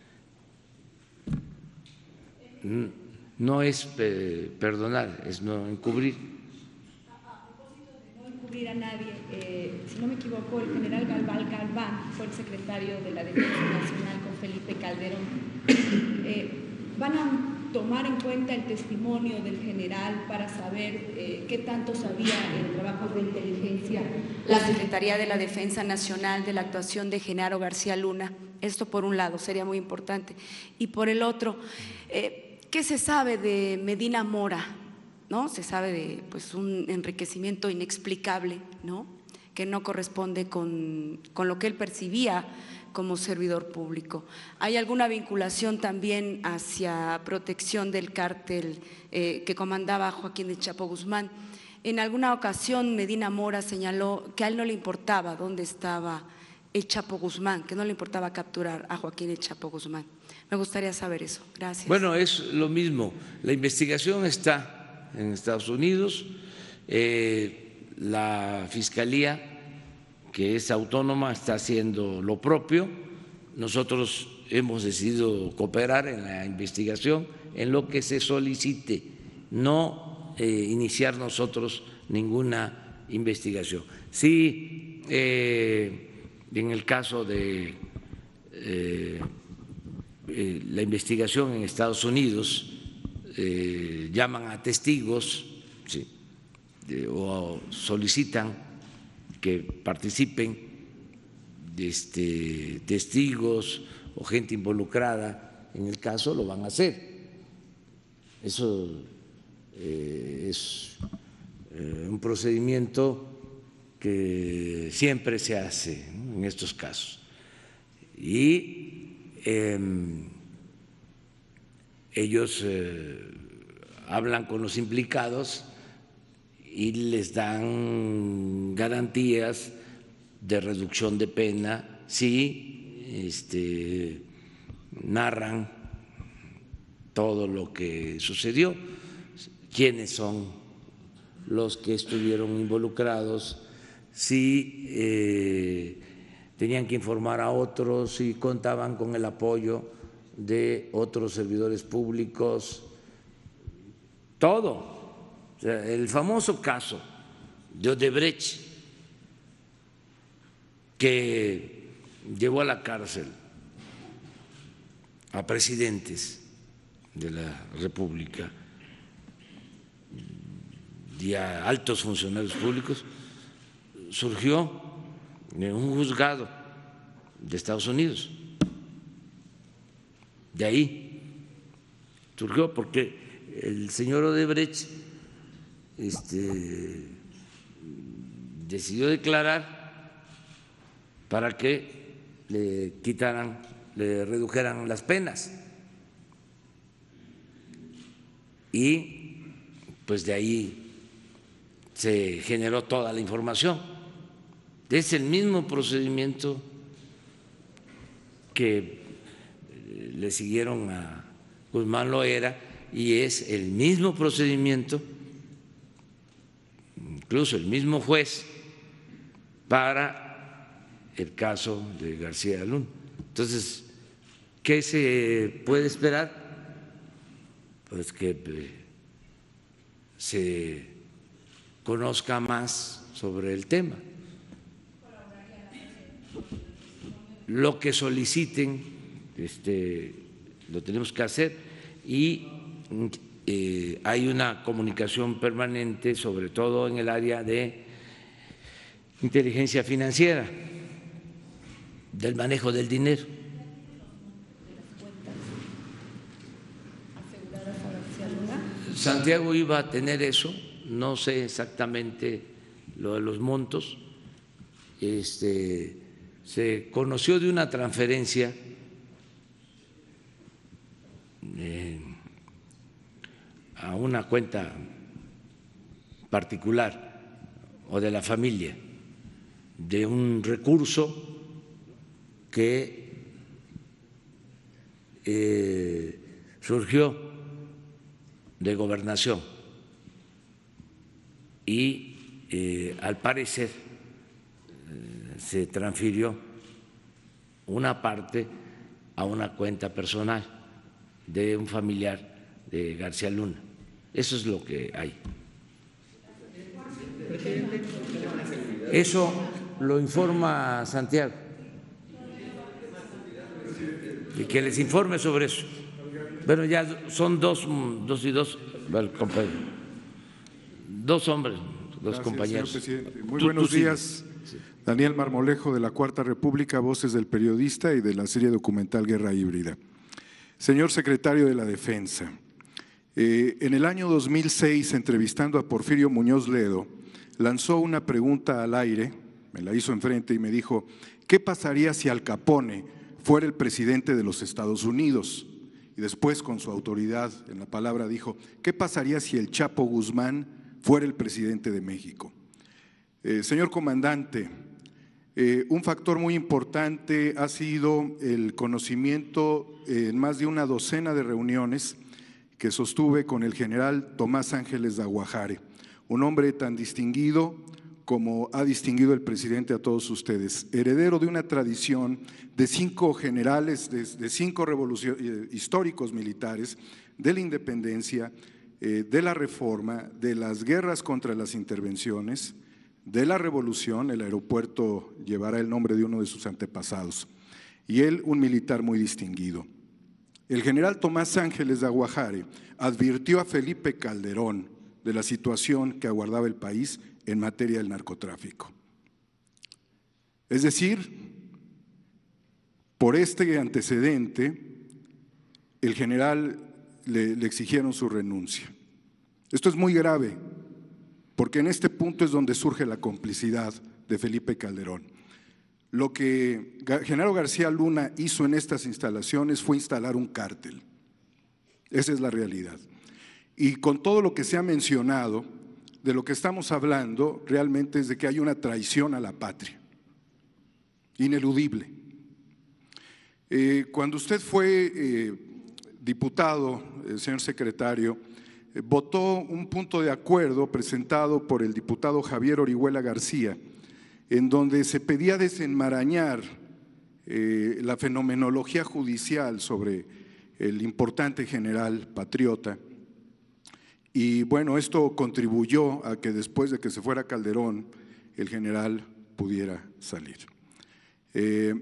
No es eh, perdonar, es no encubrir. A propósito de no encubrir a nadie, eh, si no me equivoco, el general Galván Galván fue el secretario de la Defensa Nacional con Felipe Calderón. Eh, ¿Van a tomar en cuenta el testimonio del general para saber eh, qué tanto sabía en trabajos de inteligencia la Secretaría de la Defensa Nacional de la actuación de Genaro García Luna? Esto por un lado sería muy importante. Y por el otro, eh, ¿qué se sabe de Medina Mora? ¿No? Se sabe de pues, un enriquecimiento inexplicable, ¿no?, que no corresponde con, con lo que él percibía como servidor público. ¿Hay alguna vinculación también hacia protección del cártel eh, que comandaba Joaquín El Chapo Guzmán? En alguna ocasión Medina Mora señaló que a él no le importaba dónde estaba El Chapo Guzmán, que no le importaba capturar a Joaquín El Chapo Guzmán. Me gustaría saber eso. Gracias. Bueno, es lo mismo. La investigación está en Estados Unidos. Eh, la Fiscalía, que es autónoma, está haciendo lo propio. Nosotros hemos decidido cooperar en la investigación en lo que se solicite, no eh, iniciar nosotros ninguna investigación. Sí, eh, en el caso de eh, eh, la investigación en Estados Unidos, eh, llaman a testigos, sí, de, o solicitan que participen este, testigos o gente involucrada en el caso, lo van a hacer. Eso eh, es eh, un procedimiento que siempre se hace, ¿no?, en estos casos. Y eh, ellos eh, hablan con los implicados y les dan garantías de reducción de pena si este, narran todo lo que sucedió, quiénes son los que estuvieron involucrados, si eh, tenían que informar a otros, si contaban con el apoyo de otros servidores públicos, todo. O sea, el famoso caso de Odebrecht, que llevó a la cárcel a presidentes de la República y a altos funcionarios públicos, surgió en un juzgado de Estados Unidos. De ahí surgió porque el señor Odebrecht este, decidió declarar para que le quitaran le redujeran las penas. Y pues de ahí se generó toda la información. Es el mismo procedimiento que le siguieron a Guzmán Loera y es el mismo procedimiento, incluso el mismo juez, para el caso de García Luna. Entonces, ¿qué se puede esperar? Pues que se conozca más sobre el tema. Lo que soliciten, este, lo tenemos que hacer y eh, hay una comunicación permanente, sobre todo en el área de inteligencia financiera, del manejo del dinero. Santiago iba a tener eso, no sé exactamente lo de los montos. Este, se conoció de una transferencia eh, a una cuenta particular o de la familia de un recurso que eh, surgió de Gobernación y eh, al parecer eh, se transfirió una parte a una cuenta personal de un familiar de García Luna. Eso es lo que hay. Eso lo informa Santiago. Y que les informe sobre eso. Bueno, ya son dos, dos y dos, bueno, compañero, dos hombres, dos Gracias, compañeros. Señor presidente. Muy Tú, buenos tú días. Sí. Daniel Marmolejo, de la Cuarta República, Voces del Periodista y de la serie documental Guerra Híbrida. Señor secretario de la Defensa, eh, en el año dos mil seis, entrevistando a Porfirio Muñoz Ledo, lanzó una pregunta al aire, me la hizo enfrente y me dijo, ¿qué pasaría si Al Capone fuera el presidente de los Estados Unidos? Y después, con su autoridad en la palabra, dijo, ¿qué pasaría si el Chapo Guzmán fuera el presidente de México? Eh, señor comandante, eh, un factor muy importante ha sido el conocimiento eh, en más de una docena de reuniones que sostuve con el general Tomás Ángeles de Aguajare, un hombre tan distinguido como ha distinguido el presidente a todos ustedes, heredero de una tradición de cinco generales, de, de cinco revolucionarios históricos militares, de la independencia, eh, de la reforma, de las guerras contra las intervenciones, de la revolución. El aeropuerto llevará el nombre de uno de sus antepasados, y él un militar muy distinguido. El general Tomás Ángeles de Aguajare advirtió a Felipe Calderón de la situación que aguardaba el país en materia del narcotráfico. Es decir, por este antecedente, el general le, le exigieron su renuncia. Esto es muy grave, porque en este punto es donde surge la complicidad de Felipe Calderón. Lo que Genaro García Luna hizo en estas instalaciones fue instalar un cártel. Esa es la realidad. Y con todo lo que se ha mencionado, de lo que estamos hablando realmente es de que hay una traición a la patria, ineludible. Eh, cuando usted fue eh, diputado, eh, señor secretario, eh, votó un punto de acuerdo presentado por el diputado Javier Orihuela García, en donde se pedía desenmarañar eh, la fenomenología judicial sobre el importante general patriota. Y bueno, esto contribuyó a que después de que se fuera Calderón, el general pudiera salir. Eh,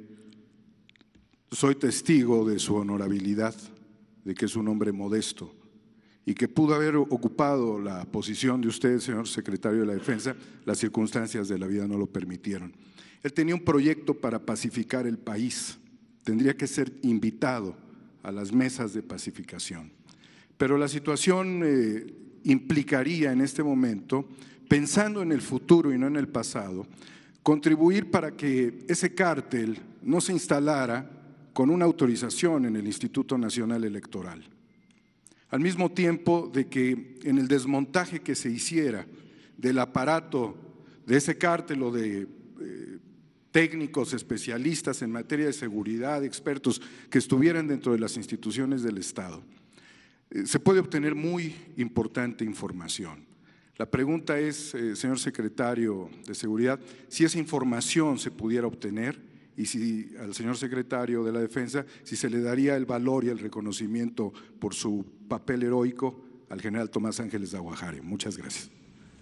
soy testigo de su honorabilidad, de que es un hombre modesto y que pudo haber ocupado la posición de usted, señor secretario de la Defensa, las circunstancias de la vida no lo permitieron. Él tenía un proyecto para pacificar el país, tendría que ser invitado a las mesas de pacificación. Pero la situación eh, implicaría en este momento, pensando en el futuro y no en el pasado, contribuir para que ese cártel no se instalara con una autorización en el Instituto Nacional Electoral. Al mismo tiempo de que en el desmontaje que se hiciera del aparato de ese cártel o de eh, técnicos especialistas en materia de seguridad, expertos que estuvieran dentro de las instituciones del Estado, eh, se puede obtener muy importante información. La pregunta es, eh, señor secretario de Seguridad, si esa información se pudiera obtener y si al señor secretario de la Defensa, si se le daría el valor y el reconocimiento por su papel heroico al general Tomás Ángeles de Aguajare. Muchas gracias.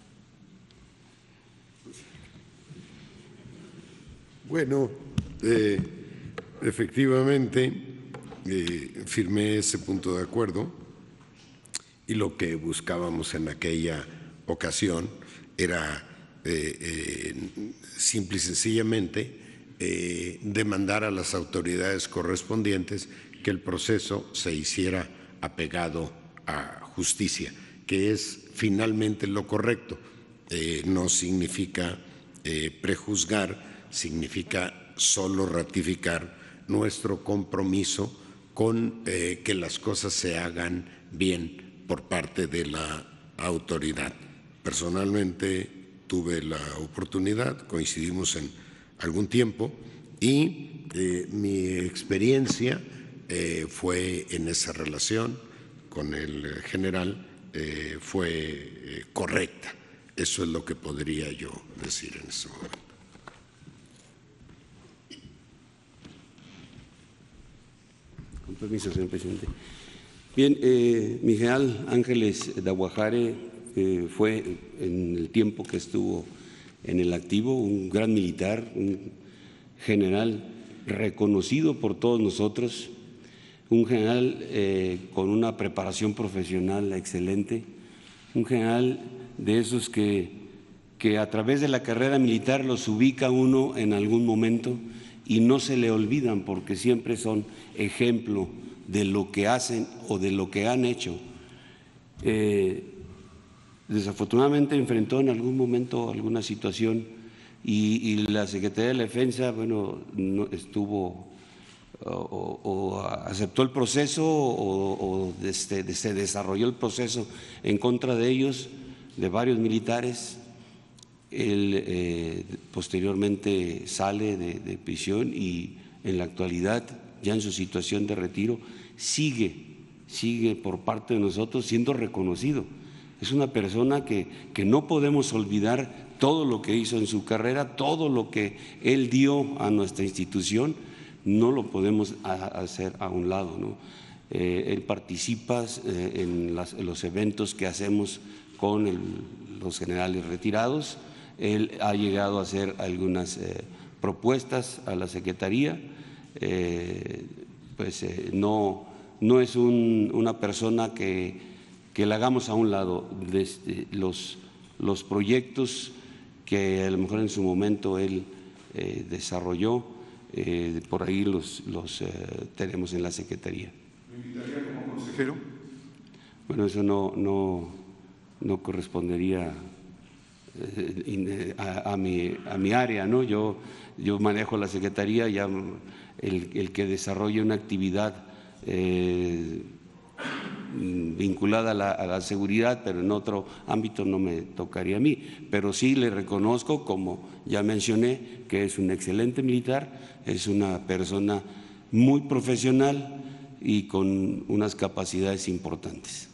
Bueno, eh, efectivamente eh, firmé ese punto de acuerdo y lo que buscábamos en aquella ocasión era eh, eh, simple y sencillamente eh, demandar a las autoridades correspondientes que el proceso se hiciera apegado a justicia, que es finalmente lo correcto. Eh, no significa eh, prejuzgar, significa solo ratificar nuestro compromiso con eh, que las cosas se hagan bien por parte de la autoridad. Personalmente tuve la oportunidad, coincidimos en algún tiempo y eh, mi experiencia eh, fue en esa relación con el general, eh, fue eh, correcta. Eso es lo que podría yo decir en ese momento. Con permiso, señor presidente. Bien, eh, mi general Ángeles de Aguajare eh, fue en el tiempo que estuvo en el activo un gran militar, un general reconocido por todos nosotros, un general eh, con una preparación profesional excelente, un general de esos que, que a través de la carrera militar los ubica uno en algún momento y no se le olvidan porque siempre son ejemplo de lo que hacen o de lo que han hecho. Eh, desafortunadamente enfrentó en algún momento alguna situación y, y la Secretaría de la Defensa, bueno, no estuvo o, o, o aceptó el proceso o, o desde, se desarrolló el proceso en contra de ellos, de varios militares. Él eh, posteriormente sale de, de prisión y en la actualidad, ya en su situación de retiro, sigue, sigue por parte de nosotros siendo reconocido. Es una persona que, que no podemos olvidar todo lo que hizo en su carrera, todo lo que él dio a nuestra institución, no lo podemos hacer a un lado, ¿no? Eh, él participa eh, en, las, en los eventos que hacemos con el, los generales retirados. Él ha llegado a hacer algunas eh, propuestas a la Secretaría, eh, pues eh, no, no es un, una persona que, que la hagamos a un lado. Desde los, los proyectos que a lo mejor en su momento él eh, desarrolló, eh, por ahí los, los eh, tenemos en la Secretaría. ¿Me invitaría como consejero? Bueno, eso no, no, no correspondería A, a, mi, a mi área, ¿no? Yo, yo manejo la Secretaría, ya el, el que desarrolle una actividad eh, vinculada a la, a la seguridad, pero en otro ámbito no me tocaría a mí. Pero sí le reconozco, como ya mencioné, que es un excelente militar, es una persona muy profesional y con unas capacidades importantes.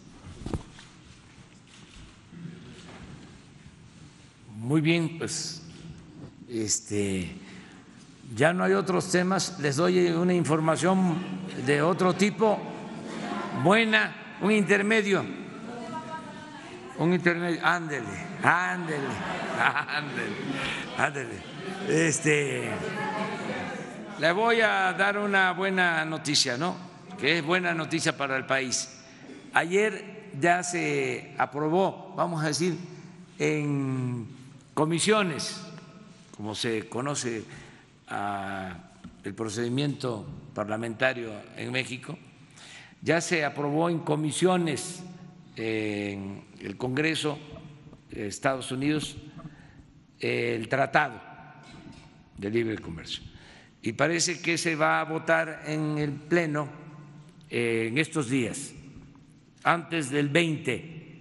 Muy bien, pues este, ya no hay otros temas, les doy una información de otro tipo, buena, un intermedio, un intermedio, ándele, ándele, ándele, ándele. Este, le voy a dar una buena noticia, ¿no? Que es buena noticia para el país. Ayer ya se aprobó, vamos a decir, en comisiones, como se conoce a el procedimiento parlamentario en México, ya se aprobó en comisiones en el Congreso de Estados Unidos el Tratado de Libre Comercio. y parece que se va a votar en el Pleno eh, en estos días, antes del veinte,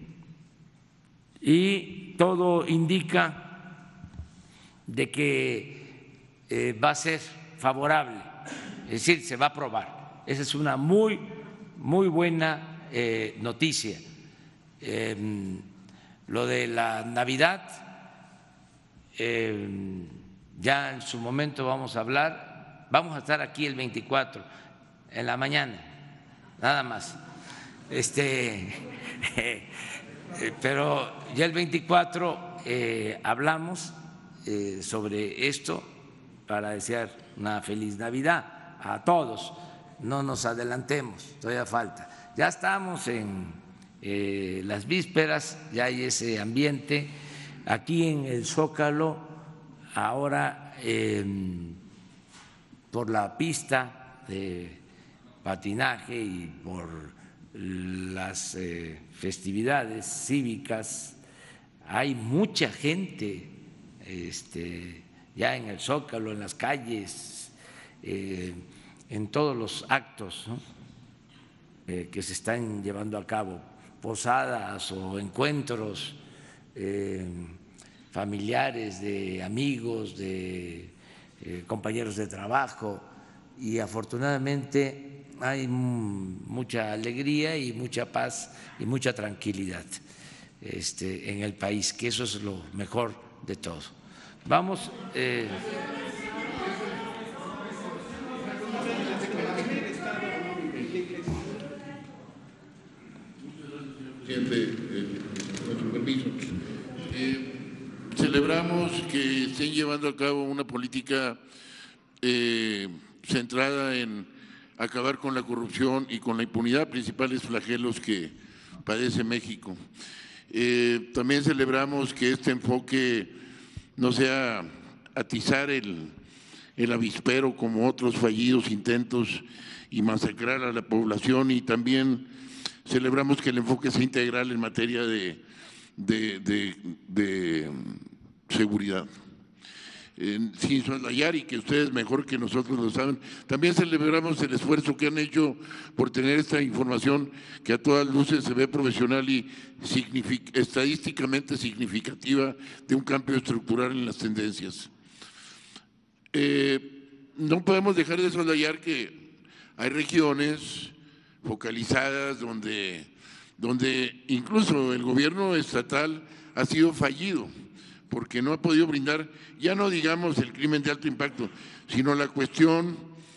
y todo indica de que eh, va a ser favorable, es decir, se va a aprobar. Esa es una muy, muy buena eh, noticia. Eh, lo de la Navidad, eh, ya en su momento vamos a hablar, vamos a estar aquí el veinticuatro en la mañana, nada más. Este, eh, pero ya el veinticuatro eh, hablamos eh, sobre esto para desear una feliz Navidad a todos. No nos adelantemos, todavía falta. Ya estamos en eh, las vísperas, ya hay ese ambiente. Aquí en el Zócalo, ahora eh, por la pista de patinaje y por las eh, festividades cívicas, hay mucha gente este, ya en el Zócalo, en las calles, eh, en todos los actos, ¿no? eh, que se están llevando a cabo, posadas o encuentros eh, familiares, de amigos, de eh, compañeros de trabajo, y afortunadamente hay mucha alegría y mucha paz y mucha tranquilidad este, en el país, que eso es lo mejor de todo. Vamos. Eh, Presidente, eh, con su permiso. Eh, celebramos que estén llevando a cabo una política eh, centrada en acabar con la corrupción y con la impunidad, principales flagelos que padece México. Eh, también celebramos que este enfoque no sea atizar el, el avispero como otros fallidos intentos y masacrar a la población, y también celebramos que el enfoque sea integral en materia de, de, de, de seguridad. Eh, sin soslayar, y que ustedes mejor que nosotros lo saben, también celebramos el esfuerzo que han hecho por tener esta información que a todas luces se ve profesional y signific- estadísticamente significativa de un cambio estructural en las tendencias. Eh, no podemos dejar de soslayar que hay regiones focalizadas donde, donde incluso el gobierno estatal ha sido fallido, porque no ha podido brindar, ya no digamos el crimen de alto impacto, sino la cuestión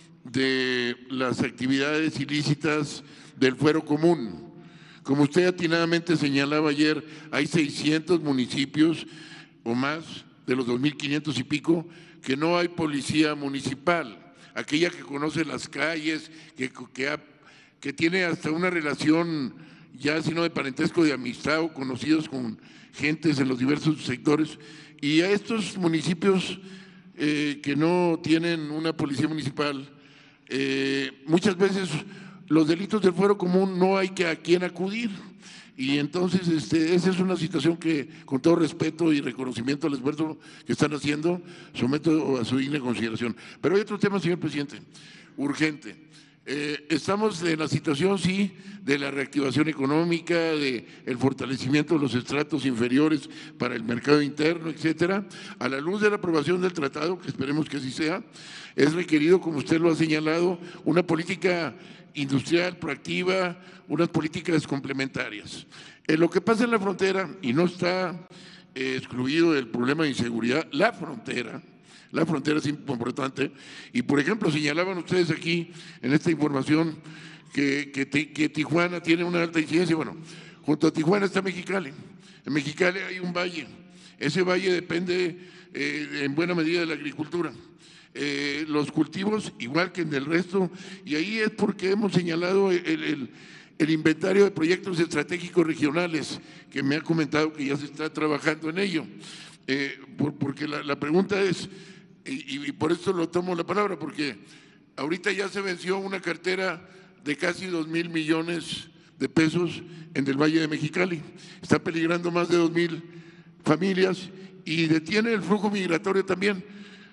de las actividades ilícitas del fuero común. Como usted atinadamente señalaba ayer, hay seiscientos municipios o más de los dos mil quinientos y pico que no hay policía municipal, aquella que conoce las calles, que, que, ha, que tiene hasta una relación ya sino de parentesco, de amistad o conocidos con gentes en los diversos sectores, y a estos municipios eh, que no tienen una policía municipal, eh, muchas veces los delitos del fuero común no hay que a quién acudir, y entonces este, esa es una situación que, con todo respeto y reconocimiento al esfuerzo que están haciendo, someto a su digna consideración. Pero hay otro tema, señor presidente, urgente. Eh, estamos en la situación, sí, de la reactivación económica, de el fortalecimiento de los estratos inferiores para el mercado interno, etcétera. A la luz de la aprobación del tratado, que esperemos que así sea, es requerido, como usted lo ha señalado, una política industrial proactiva, unas políticas complementarias. En lo que pasa en la frontera, y no está eh, excluido del problema de inseguridad, la frontera, La frontera es importante, y por ejemplo señalaban ustedes aquí en esta información que, que, que Tijuana tiene una alta incidencia. Bueno, junto a Tijuana está Mexicali. En Mexicali hay un valle, ese valle depende eh, en buena medida de la agricultura. Eh, los cultivos, igual que en el resto, y ahí es porque hemos señalado el, el, el inventario de proyectos estratégicos regionales, que me ha comentado que ya se está trabajando en ello. Eh, por, porque la, la pregunta es, y, y por eso lo tomo la palabra, porque ahorita ya se venció una cartera de casi dos mil millones de pesos en el Valle de Mexicali. Está peligrando más de dos mil familias y detiene el flujo migratorio también.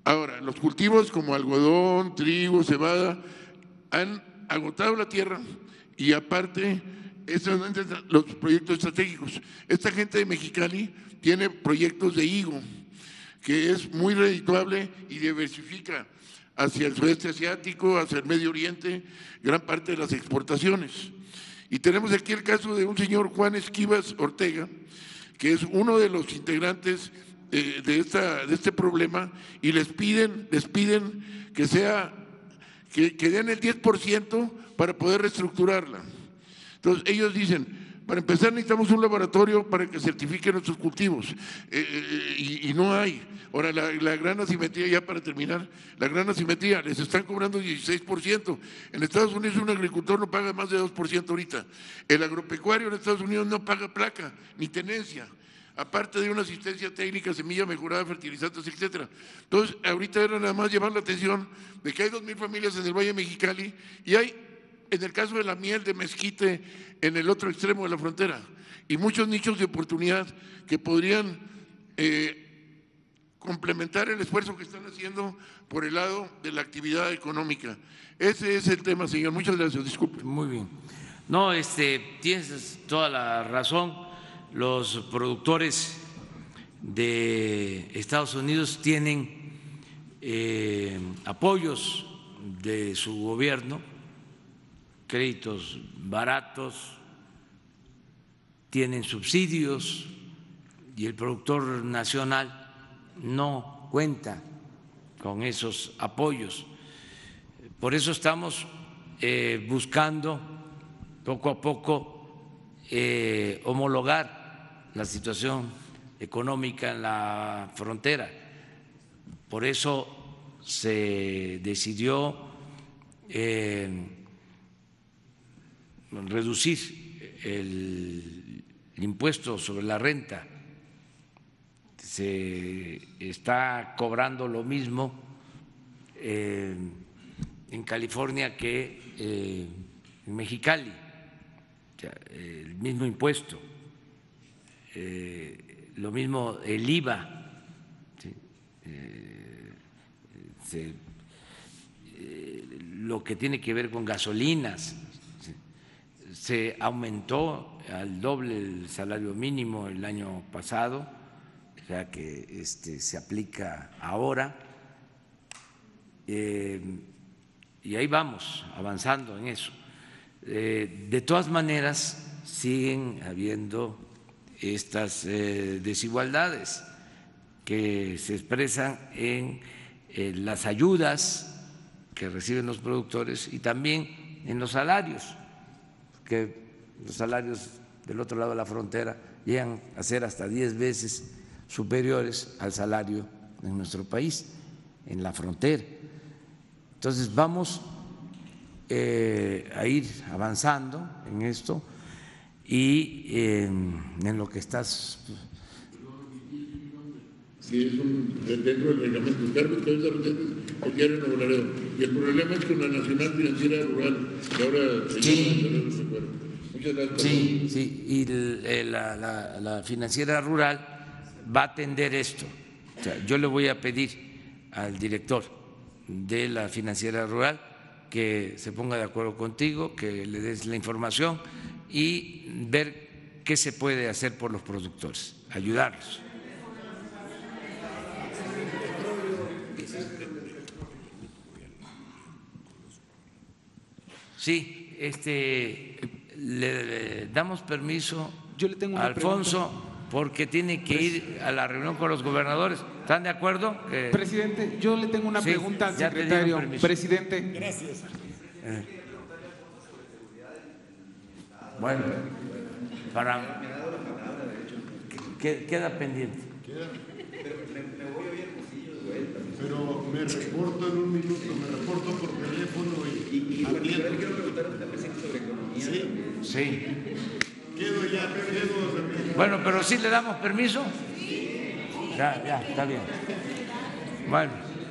Ahora, los cultivos como algodón, trigo, cebada, han agotado la tierra y aparte, estos son los proyectos estratégicos. Esta gente de Mexicali tiene proyectos de higo, que es muy redituable y diversifica hacia el sudeste asiático, hacia el Medio Oriente, gran parte de las exportaciones. Y tenemos aquí el caso de un señor Juan Esquivas Ortega, que es uno de los integrantes eh, de, esta, de este problema, y les piden, les piden que sea, que, que den el diez por ciento para poder reestructurarla. Entonces ellos dicen, para empezar necesitamos un laboratorio para que certifique nuestros cultivos, eh, eh, y, y no hay. Ahora la, la gran asimetría, ya para terminar, la gran asimetría, les están cobrando dieciséis por ciento. En Estados Unidos un agricultor no paga más de dos por ciento ahorita. El agropecuario en Estados Unidos no paga placa ni tenencia, aparte de una asistencia técnica, semilla mejorada, fertilizantes, etcétera. Entonces ahorita era nada más llamar la atención de que hay dos mil familias en el Valle de Mexicali y hay, en el caso de la miel de mezquite, en el otro extremo de la frontera, y muchos nichos de oportunidad que podrían eh, complementar el esfuerzo que están haciendo por el lado de la actividad económica. Ese es el tema, señor. Muchas gracias. Disculpe. Muy bien. No, este, tienes toda la razón. Los productores de Estados Unidos tienen eh, apoyos de su gobierno, créditos baratos, tienen subsidios y el productor nacional no cuenta con esos apoyos. Por eso estamos eh, buscando poco a poco eh, homologar la situación económica en la frontera. Por eso se decidió eh, reducir el, el impuesto sobre la renta. Se está cobrando lo mismo eh, en California que eh, en Mexicali, o sea, el mismo impuesto, eh, lo mismo el I V A, ¿sí? eh, se, eh, lo que tiene que ver con gasolinas, ¿sí? Se aumentó al doble el salario mínimo el año pasado, o sea que este, se aplica ahora, eh, y ahí vamos avanzando en eso. Eh, de todas maneras, siguen habiendo estas eh, desigualdades que se expresan en eh, las ayudas que reciben los productores y también en los salarios, que los salarios del otro lado de la frontera llegan a ser hasta diez veces superiores al salario en nuestro país, en la frontera. Entonces vamos eh, a ir avanzando en esto y eh, en lo que estás… Sí, es un, dentro del reglamento. Carlos Cabeza Rosales, el diario Nuevo Laredo. Y el problema es con la Nacional Financiera Rural, que ahora se sí. llama… Muchas gracias. Sí, sí, y la, la, la Financiera Rural va a atender esto. O sea, yo le voy a pedir al director de la Financiera Rural que se ponga de acuerdo contigo, que le des la información y ver qué se puede hacer por los productores, ayudarlos. Sí, este, le, le damos permiso yo le tengo una a Alfonso pregunta. Porque tiene que ir a la reunión con los gobernadores. ¿Están de acuerdo? Que… Presidente, yo le tengo una sí, pregunta al ya te secretario. dieron permiso. Presidente. Gracias. Eh. Bueno, para… Queda pendiente. Queda. Pero me reporto en un minuto, me reporto por teléfono y… Y, y quiero preguntar también sobre economía. Sí. Sí. Quedo ya, quedo. Bueno, pero sí le damos permiso. Ya, ya, está bien. Bueno.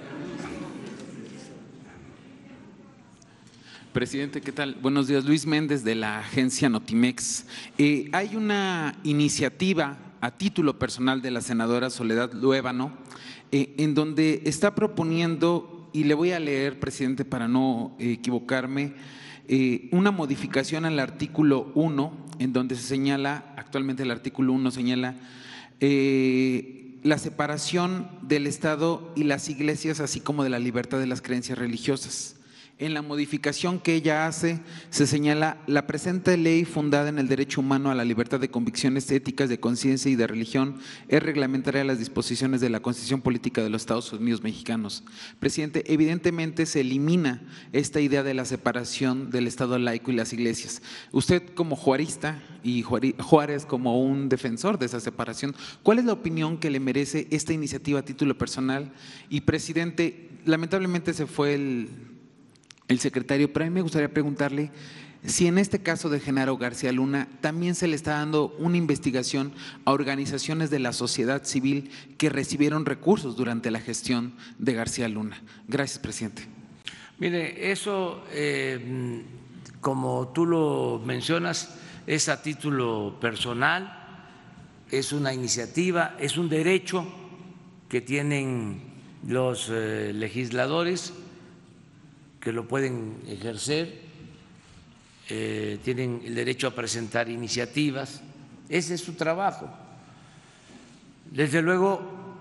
Presidente, ¿qué tal? Buenos días, Luis Méndez de la agencia Notimex. Eh, hay una iniciativa a título personal de la senadora Soledad Luébano, eh, en donde está proponiendo, y le voy a leer, presidente, para no eh, equivocarme, eh, una modificación al artículo uno, en donde se señala, actualmente el artículo uno señala eh, la separación del Estado y las iglesias, así como de la libertad de las creencias religiosas. En la modificación que ella hace, se señala la presente ley fundada en el derecho humano a la libertad de convicciones éticas, de conciencia y de religión es reglamentaria de las disposiciones de la Constitución Política de los Estados Unidos Mexicanos. Presidente, evidentemente se elimina esta idea de la separación del Estado laico y las iglesias. Usted como juarista y Juárez como un defensor de esa separación, ¿cuál es la opinión que le merece esta iniciativa a título personal? Y presidente, lamentablemente se fue el… el secretario, pero a mí me gustaría preguntarle si en este caso de Genaro García Luna también se le está dando una investigación a organizaciones de la sociedad civil que recibieron recursos durante la gestión de García Luna. Gracias, presidente. Mire, eso, eh, como tú lo mencionas, es a título personal, es una iniciativa, es un derecho que tienen los eh, legisladores que lo pueden ejercer, eh, tienen el derecho a presentar iniciativas, ese es su trabajo. Desde luego,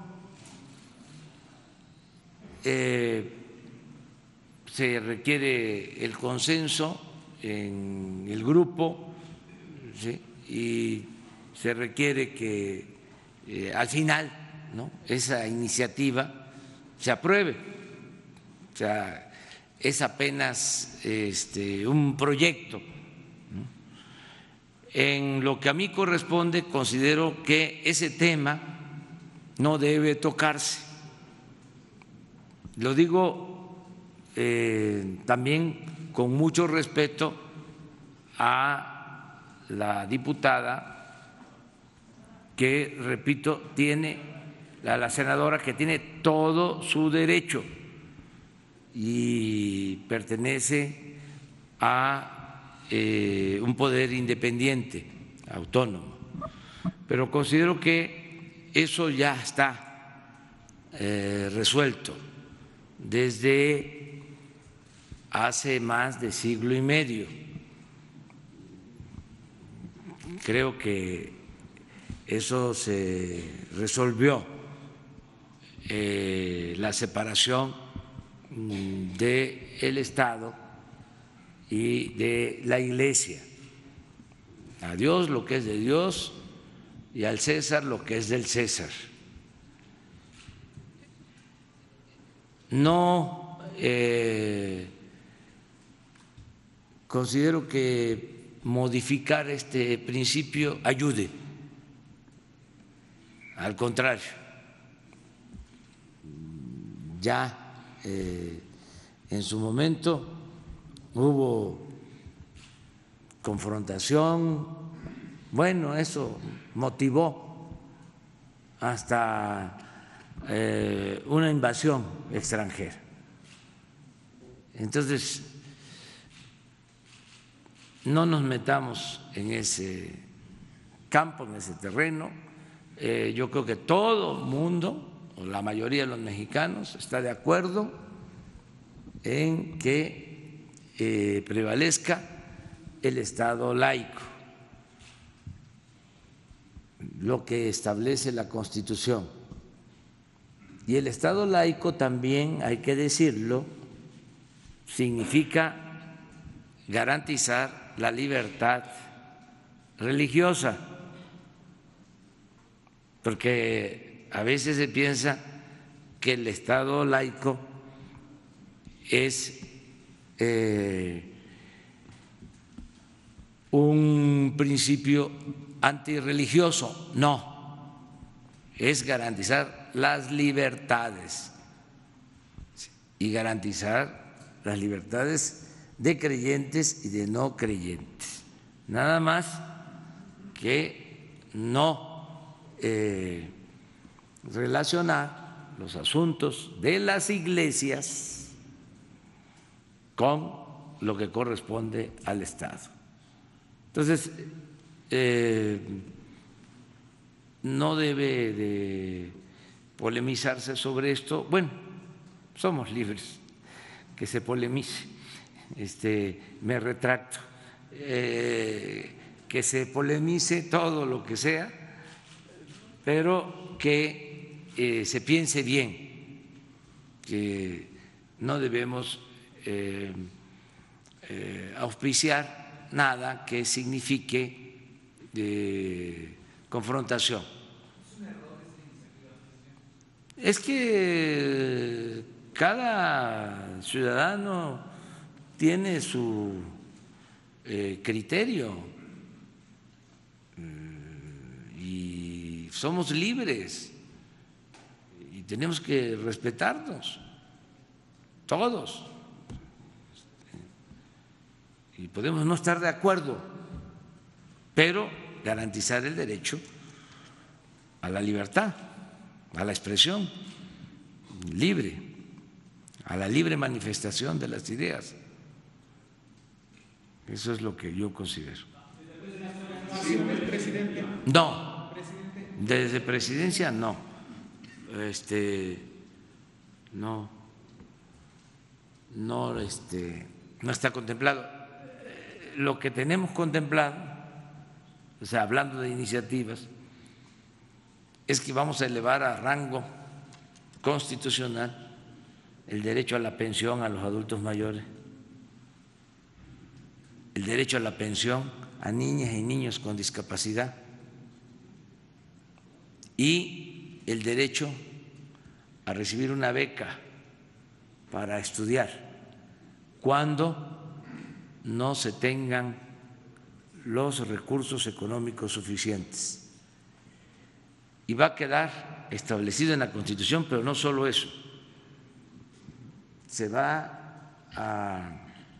eh, se requiere el consenso en el grupo, ¿sí? Y se requiere que eh, al final, ¿no?, esa iniciativa se apruebe. O sea, es apenas este, un proyecto. En lo que a mí corresponde, considero que ese tema no debe tocarse. Lo digo eh, también con mucho respeto a la diputada que, repito, tiene, a la senadora que tiene todo su derecho y pertenece a eh, un poder independiente, autónomo. Pero considero que eso ya está eh, resuelto desde hace más de siglo y medio. Creo que eso se resolvió, eh, la separación del Estado y de la Iglesia. A Dios lo que es de Dios y al César lo que es del César. No eh, considero que modificar este principio ayude, al contrario, ya Eh, en su momento hubo confrontación, bueno, eso motivó hasta eh, una invasión extranjera. Entonces, no nos metamos en ese campo, en ese terreno. Eh, yo creo que todo mundo, o la mayoría de los mexicanos, está de acuerdo en que eh, prevalezca el Estado laico, lo que establece la Constitución. Y el Estado laico también, hay que decirlo, significa garantizar la libertad religiosa, porque a veces se piensa que el Estado laico es eh, un principio antirreligioso. No, es garantizar las libertades y garantizar las libertades de creyentes y de no creyentes. Nada más que no eh, relacionar los asuntos de las iglesias con lo que corresponde al Estado. Entonces, eh, no debe de polemizarse sobre esto. Bueno, somos libres, que se polemice, este, me retracto, eh, que se polemice todo lo que sea, pero que eh, se piense bien, que no debemos eh, eh, auspiciar nada que signifique eh, confrontación. Es que cada ciudadano tiene su eh, criterio y somos libres y tenemos que respetarnos todos y podemos no estar de acuerdo, pero garantizar el derecho a la libertad, a la expresión libre, a la libre manifestación de las ideas. Eso es lo que yo considero. No, desde presidencia no, este, no, no, este, no está contemplado. Lo que tenemos contemplado, o sea, hablando de iniciativas, es que vamos a elevar a rango constitucional el derecho a la pensión a los adultos mayores, el derecho a la pensión a niñas y niños con discapacidad y el derecho a recibir una beca para estudiar cuando no se tengan los recursos económicos suficientes. Y va a quedar establecido en la Constitución, pero no solo eso, se va a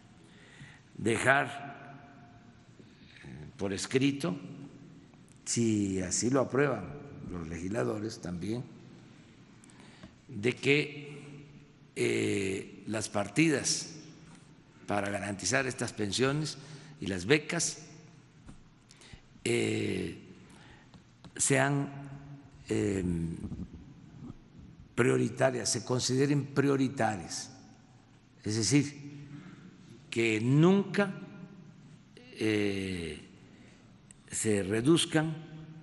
dejar por escrito, si así lo aprueban los legisladores también, de que eh, las partidas para garantizar estas pensiones y las becas eh, sean eh, prioritarias, se consideren prioritarias, es decir, que nunca eh, se reduzcan,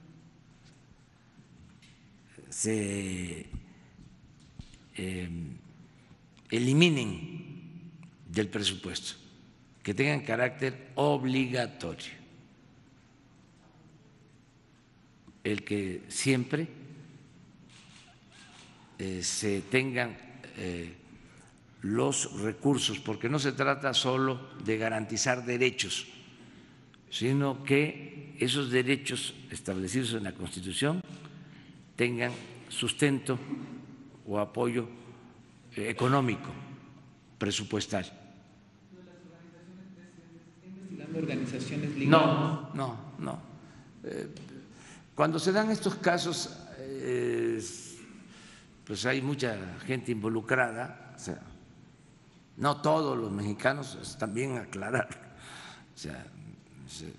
se eh, eliminen del presupuesto, que tengan carácter obligatorio, el que siempre eh, se tengan eh, los recursos, porque no se trata solo de garantizar derechos, sino que esos derechos establecidos en la Constitución tengan sustento o apoyo económico, presupuestal. Organizaciones ligadas. No, no, no. Eh, cuando se dan estos casos, eh, pues hay mucha gente involucrada, o sea, no todos los mexicanos, es también aclarar, o sea, se,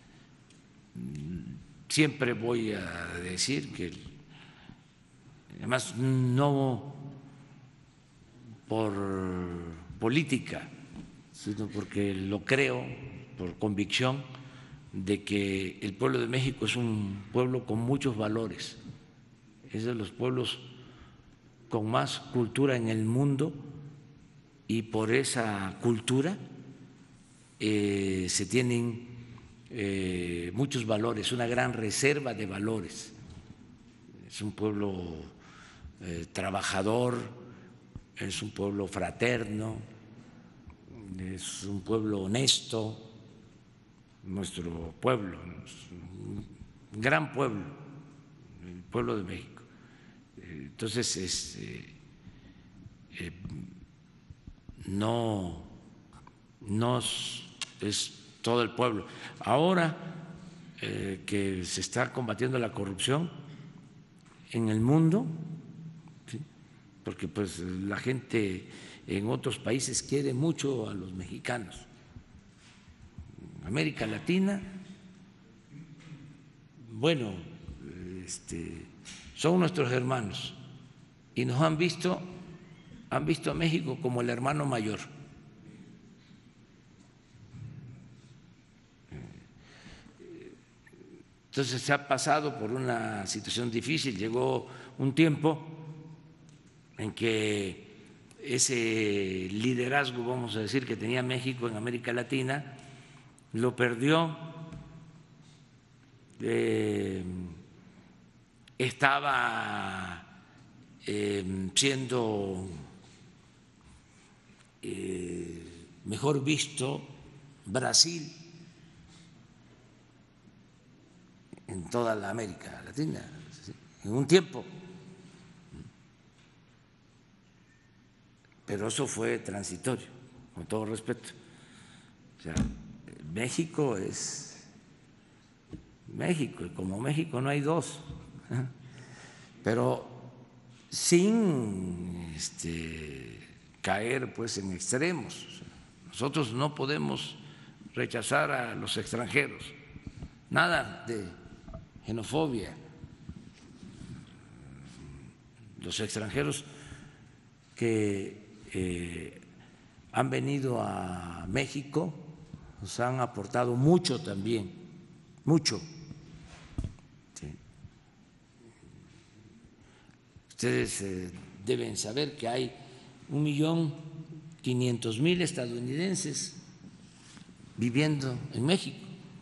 siempre voy a decir que, además, no por política, sino porque lo creo, por convicción de que el pueblo de México es un pueblo con muchos valores, es de los pueblos con más cultura en el mundo y por esa cultura eh, se tienen eh, muchos valores, una gran reserva de valores. Es un pueblo eh, trabajador, es un pueblo fraterno, es un pueblo honesto, nuestro pueblo, un gran pueblo, el pueblo de México. Entonces, es, eh, eh, no, no es todo el pueblo. Ahora eh, que se está combatiendo la corrupción en el mundo, ¿sí? Porque pues la gente en otros países quiere mucho a los mexicanos. América Latina, bueno, este, son nuestros hermanos y nos han visto, han visto a México como el hermano mayor. Entonces se ha pasado por una situación difícil, llegó un tiempo en que ese liderazgo, vamos a decir, que tenía México en América Latina, lo perdió, eh, estaba eh, siendo eh, mejor visto Brasil en toda la América Latina, en un tiempo. Pero eso fue transitorio, con todo respeto. O sea, México es México, y como México no hay dos, ¿eh? Pero sin este, caer pues en extremos. Nosotros no podemos rechazar a los extranjeros, nada de xenofobia. Los extranjeros que eh, han venido a México nos han aportado mucho también, mucho. Sí. Ustedes eh, deben saber que hay un millón quinientos mil estadounidenses viviendo en México.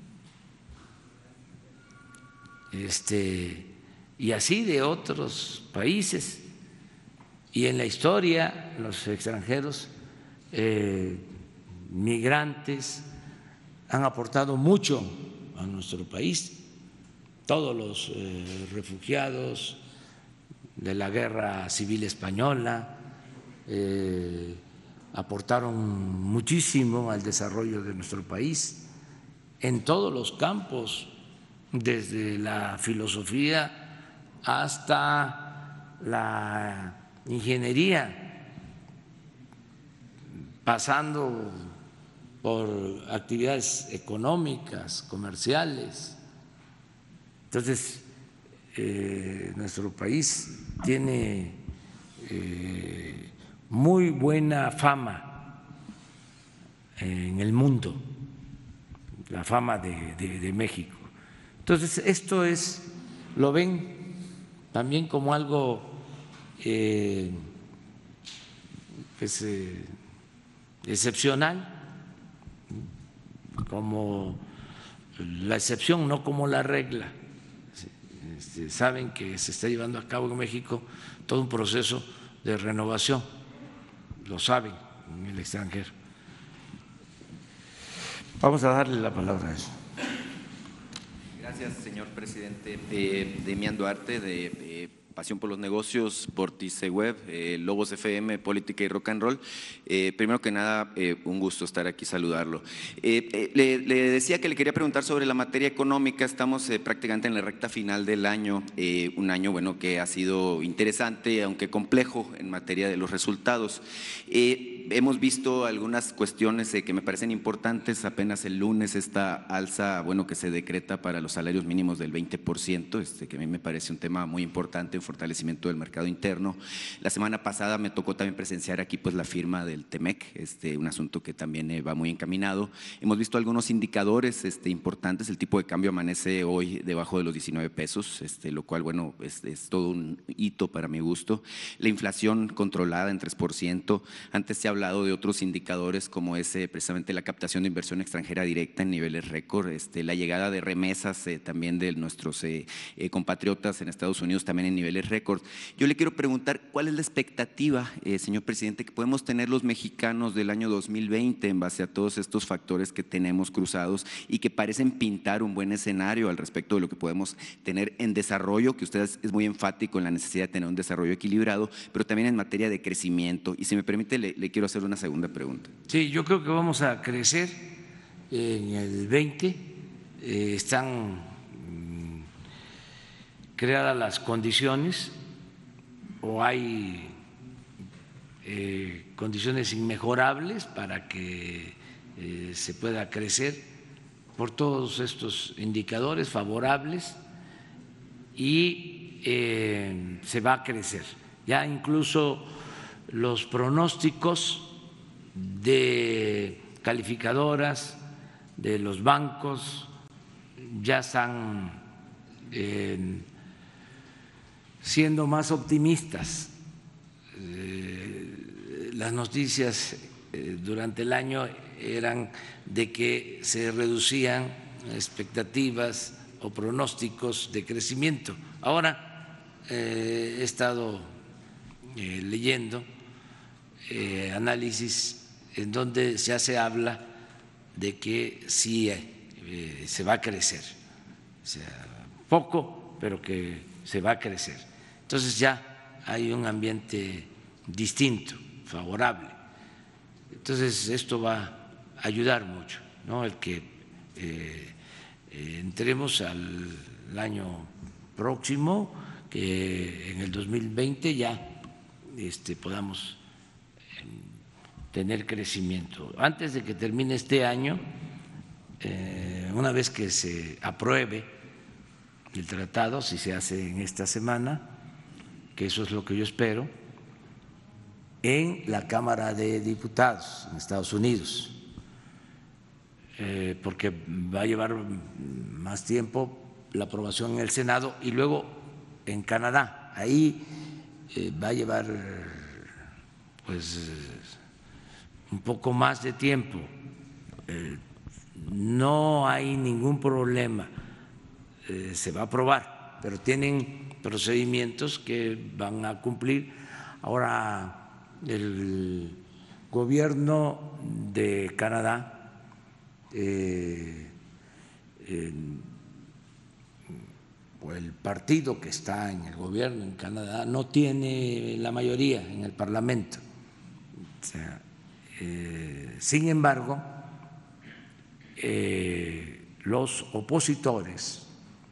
Este, y así de otros países. Y en la historia los extranjeros eh, migrantes han aportado mucho a nuestro país. Todos los eh, refugiados de la Guerra Civil Española eh, aportaron muchísimo al desarrollo de nuestro país en todos los campos, desde la filosofía hasta la ingeniería, pasando por actividades económicas, comerciales. Entonces, eh, nuestro país tiene eh, muy buena fama en el mundo, la fama de, de, de México. Entonces, esto es, lo ven también como algo Eh, pues, eh, excepcional, como la excepción, no como la regla. Este, saben que se está llevando a cabo en México todo un proceso de renovación, lo saben en el extranjero. Vamos a darle la palabra a eso. Gracias, señor presidente. Eh, Demián Duarte, de eh, Pasión por los Negocios, Vórtice Web, eh, Lobos F M, Política y Rock and Roll. Eh, primero que nada, eh, un gusto estar aquí, saludarlo. Eh, eh, le, le decía que le quería preguntar sobre la materia económica. Estamos eh, prácticamente en la recta final del año, eh, un año bueno que ha sido interesante, aunque complejo en materia de los resultados. Eh, Hemos visto algunas cuestiones eh, que me parecen importantes. Apenas el lunes esta alza, bueno, que se decreta para los salarios mínimos del veinte por ciento, este, que a mí me parece un tema muy importante en fortalecimiento del mercado interno. La semana pasada me tocó también presenciar aquí pues la firma del TEMEC, este, un asunto que también eh, va muy encaminado. Hemos visto algunos indicadores este, importantes. El tipo de cambio amanece hoy debajo de los diecinueve pesos, este, lo cual, bueno, es, es todo un hito para mi gusto. La inflación controlada en tres por ciento. Antes se ha hablado de otros indicadores como ese, precisamente la captación de inversión extranjera directa en niveles récord, este, la llegada de remesas eh, también de nuestros eh, eh, compatriotas en Estados Unidos también en niveles récord. Yo le quiero preguntar cuál es la expectativa, eh, señor presidente, que podemos tener los mexicanos del año dos mil veinte en base a todos estos factores que tenemos cruzados y que parecen pintar un buen escenario al respecto de lo que podemos tener en desarrollo, que usted es, es muy enfático en la necesidad de tener un desarrollo equilibrado, pero también en materia de crecimiento. Y si me permite, le, le quiero hacer una segunda pregunta. Sí, yo creo que vamos a crecer en el veinte, eh, están mm, creadas las condiciones o hay eh, condiciones inmejorables para que eh, se pueda crecer por todos estos indicadores favorables. y eh, se va a crecer. Ya incluso los pronósticos de calificadoras de los bancos ya están eh, siendo más optimistas. Eh, las noticias eh, durante el año eran de que se reducían expectativas o pronósticos de crecimiento. Ahora eh, he estado eh, leyendo eh, análisis en donde ya se habla de que sí eh, se va a crecer, o sea, poco, pero que se va a crecer. Entonces ya hay un ambiente distinto, favorable. Entonces esto va a ayudar mucho, ¿no? El que eh, eh, entremos al año próximo, que en el dos mil veinte ya este, podamos tener crecimiento. Antes de que termine este año, eh, una vez que se apruebe el tratado, si se hace en esta semana, que eso es lo que yo espero, en la Cámara de Diputados en Estados Unidos, eh, porque va a llevar más tiempo la aprobación en el Senado y luego en Canadá. Ahí eh, va a llevar pues un poco más de tiempo. Eh, no hay ningún problema, eh, se va a aprobar, pero tienen procedimientos que van a cumplir. Ahora, el gobierno de Canadá eh, eh, o el partido que está en el gobierno en Canadá no tiene la mayoría en el Parlamento. O sea, eh, sin embargo, eh, los opositores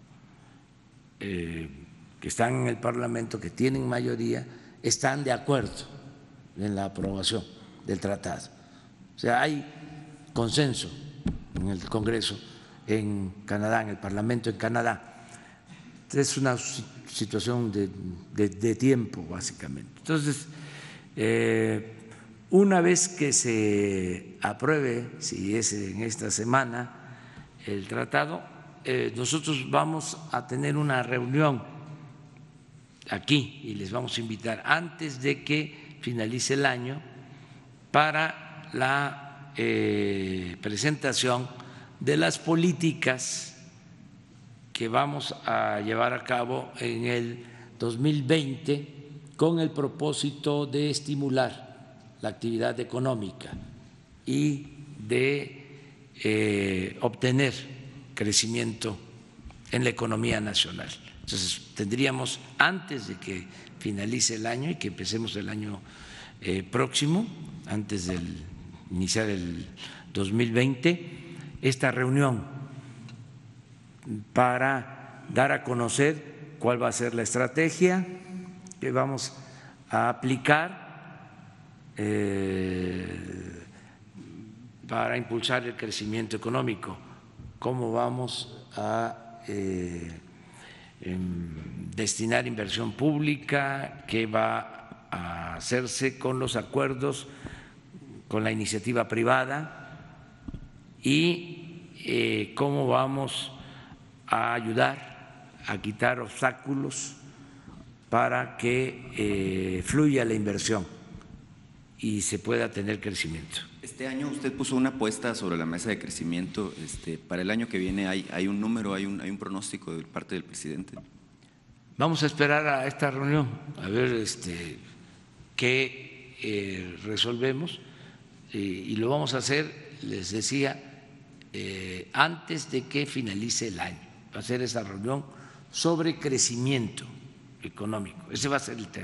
eh, que están en el Parlamento, que tienen mayoría, están de acuerdo en la aprobación del tratado. O sea, hay consenso en el Congreso en Canadá, en el Parlamento en Canadá. Es una situación de, de, de tiempo, básicamente. Entonces, eh, una vez que se apruebe, si es en esta semana, el tratado, eh, nosotros vamos a tener una reunión aquí y les vamos a invitar antes de que finalice el año para la eh, presentación de las políticas que vamos a llevar a cabo en el dos mil veinte con el propósito de estimular la actividad económica y de eh, obtener crecimiento en la economía nacional. Entonces, tendríamos, antes de que finalice el año y que empecemos el año eh, próximo, antes de iniciar el dos mil veinte, esta reunión para dar a conocer cuál va a ser la estrategia que vamos a aplicar eh, para impulsar el crecimiento económico, cómo vamos a eh, destinar inversión pública, qué va a hacerse con los acuerdos con la iniciativa privada y eh, cómo vamos a ayudar a quitar obstáculos para que eh, fluya la inversión y se pueda tener crecimiento. Este año usted puso una apuesta sobre la mesa de crecimiento. Este, para el año que viene hay, hay un número, hay un, hay un pronóstico de parte del presidente. Vamos a esperar a esta reunión a ver este, qué eh, resolvemos eh, y lo vamos a hacer, les decía, eh, antes de que finalice el año. Va a ser esa reunión sobre crecimiento económico. Ese va a ser el tema.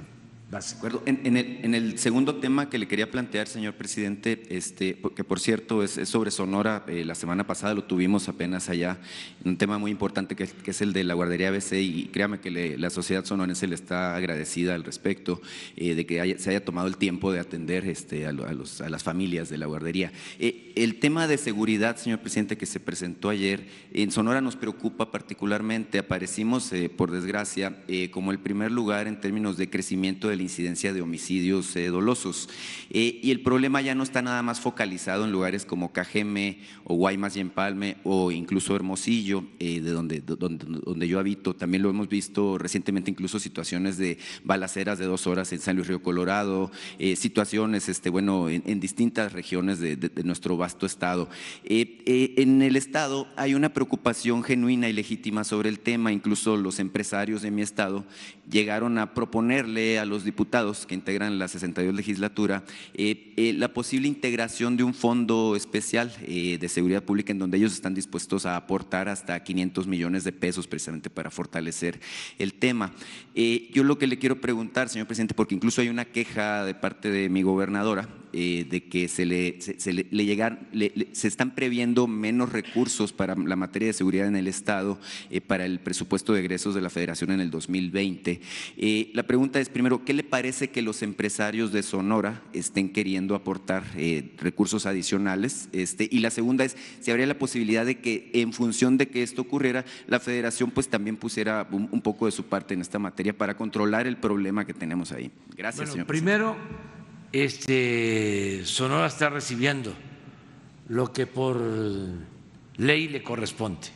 básico. En, en, el, en el segundo tema que le quería plantear, señor presidente, este, que por cierto es, es sobre Sonora, eh, la semana pasada lo tuvimos apenas allá, un tema muy importante que, que es el de la guardería A B C, y créame que le, la sociedad sonorense le está agradecida al respecto eh, de que haya, se haya tomado el tiempo de atender este, a, a, los, a las familias de la guardería. Eh, el tema de seguridad, señor presidente, que se presentó ayer, en Sonora nos preocupa particularmente. Aparecimos, eh, por desgracia, eh, como el primer lugar en términos de crecimiento de la incidencia de homicidios eh, dolosos. Eh, y el problema ya no está nada más focalizado en lugares como Cajeme o Guaymas y Empalme o incluso Hermosillo, eh, de donde, donde, donde yo habito. También lo hemos visto recientemente, incluso situaciones de balaceras de dos horas en San Luis Río Colorado, eh, situaciones este, bueno, en, en distintas regiones de, de, de nuestro vasto estado. Eh, eh, en el estado hay una preocupación genuina y legítima sobre el tema. Incluso los empresarios de mi estado llegaron a proponerle a los diputados que integran la sesenta y dos legislatura eh, eh, la posible integración de un fondo especial eh, de seguridad pública en donde ellos están dispuestos a aportar hasta quinientos millones de pesos precisamente para fortalecer el tema. Eh, yo lo que le quiero preguntar, señor presidente, porque incluso hay una queja de parte de mi gobernadora eh, de que se le, se, se le, le llegar, le, le, se están previendo menos recursos para la materia de seguridad en el estado eh, para el presupuesto de egresos de la Federación en el dos mil veinte. Eh, la pregunta es, primero, ¿qué le parece que los empresarios de Sonora estén queriendo aportar eh, recursos adicionales? Este, y la segunda es, si habría la posibilidad de que en función de que esto ocurriera, la Federación pues también pusiera un, un poco de su parte en esta materia para controlar el problema que tenemos ahí. Gracias, bueno, señor primero, este, Sonora está recibiendo lo que por ley le corresponde,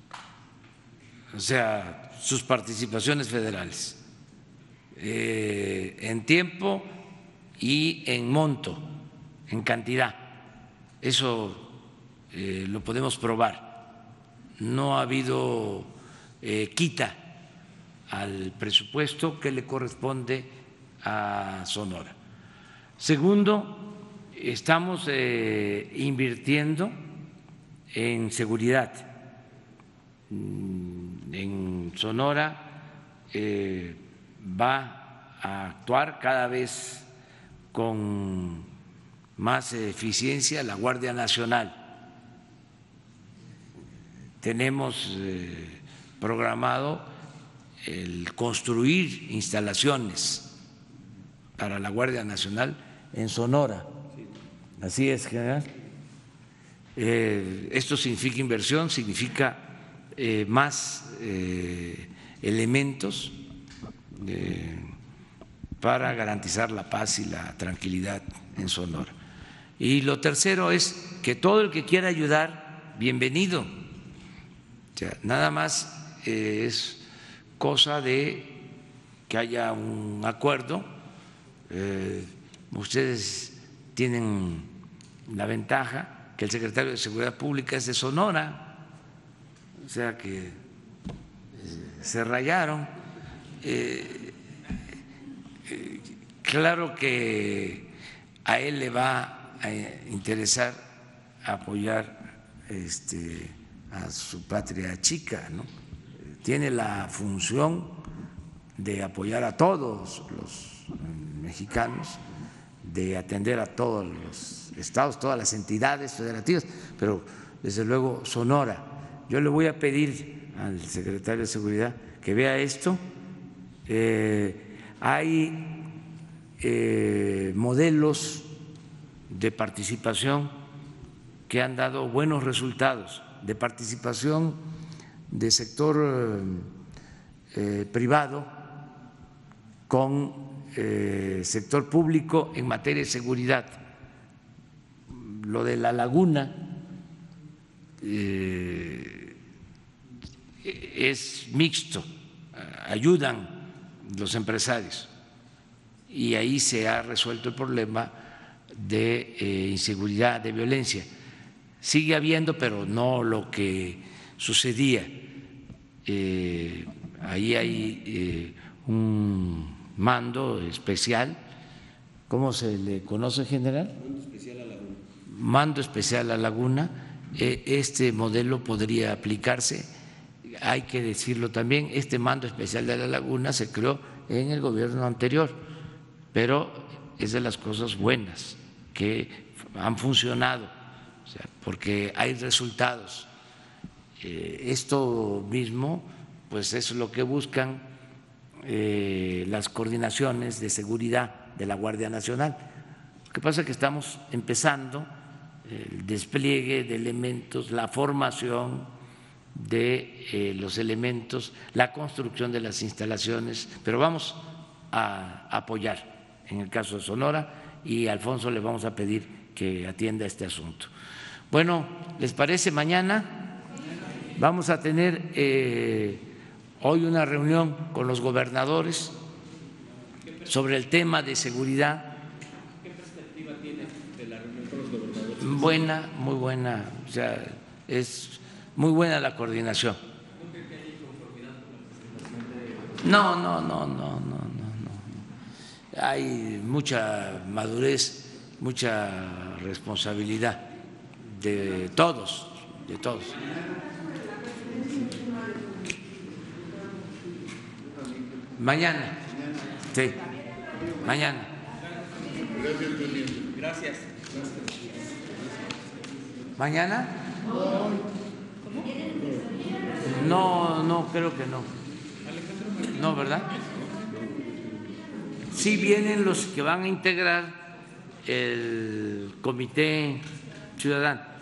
o sea, sus participaciones federales, eh, en tiempo y en monto, en cantidad. Eso eh, lo podemos probar. No ha habido eh, quita al presupuesto que le corresponde a Sonora. Segundo, estamos eh, invirtiendo en seguridad. En Sonora eh, va a actuar cada vez con más eficiencia la Guardia Nacional. Tenemos eh, programado el construir instalaciones para la Guardia Nacional en Sonora. Así es, general. Eh, esto significa inversión, significa eh, más eh, elementos eh, para garantizar la paz y la tranquilidad en Sonora. Y lo tercero es que todo el que quiera ayudar, bienvenido. O sea, nada más eh, es cosa de que haya un acuerdo. Eh, ustedes tienen la ventaja que el secretario de Seguridad Pública es de Sonora, o sea que eh, se rayaron. Eh, eh, claro que a él le va a interesar apoyar este, a su patria chica, ¿no? Tiene la función de apoyar a todos los mexicanos, de atender a todos los estados, todas las entidades federativas, pero desde luego Sonora. Yo le voy a pedir al secretario de Seguridad que vea esto. Eh, hay eh, modelos de participación que han dado buenos resultados, de participación de sector eh, privado con eh, sector público en materia de seguridad. Lo de la laguna eh, es mixto, ayudan los empresarios y ahí se ha resuelto el problema de eh, inseguridad, de violencia. Sigue habiendo, pero no lo que sucedía. Eh, ahí hay eh, un mando especial, ¿cómo se le conoce, general? Mando especial a Laguna. Mando especial a Laguna. Eh, este modelo podría aplicarse. Hay que decirlo también, este mando especial de la Laguna se creó en el gobierno anterior pero es de las cosas buenas que han funcionado, o sea, porque hay resultados. Eh, esto mismo, pues es lo que buscan eh, las coordinaciones de seguridad de la Guardia Nacional. Lo que pasa es que estamos empezando el despliegue de elementos, la formación de eh, los elementos, la construcción de las instalaciones, pero vamos a apoyar en el caso de Sonora y a Alfonso le vamos a pedir que atienda este asunto. Bueno, ¿les parece? Mañana vamos a tener eh, hoy una reunión con los gobernadores sobre el tema de seguridad. ¿Qué perspectiva tiene de la reunión con los gobernadores? Buena, muy buena, o sea, es muy buena la coordinación. ¿No cree que hay conformidad con la presentación de...? No, no, no, no, no, no, no. Hay mucha madurez, mucha responsabilidad de todos, de todos. Mañana, sí, mañana. Gracias, presidente. Gracias. ¿Mañana? No, no, creo que no. No, ¿verdad? Sí vienen los que van a integrar el Comité Ciudadano.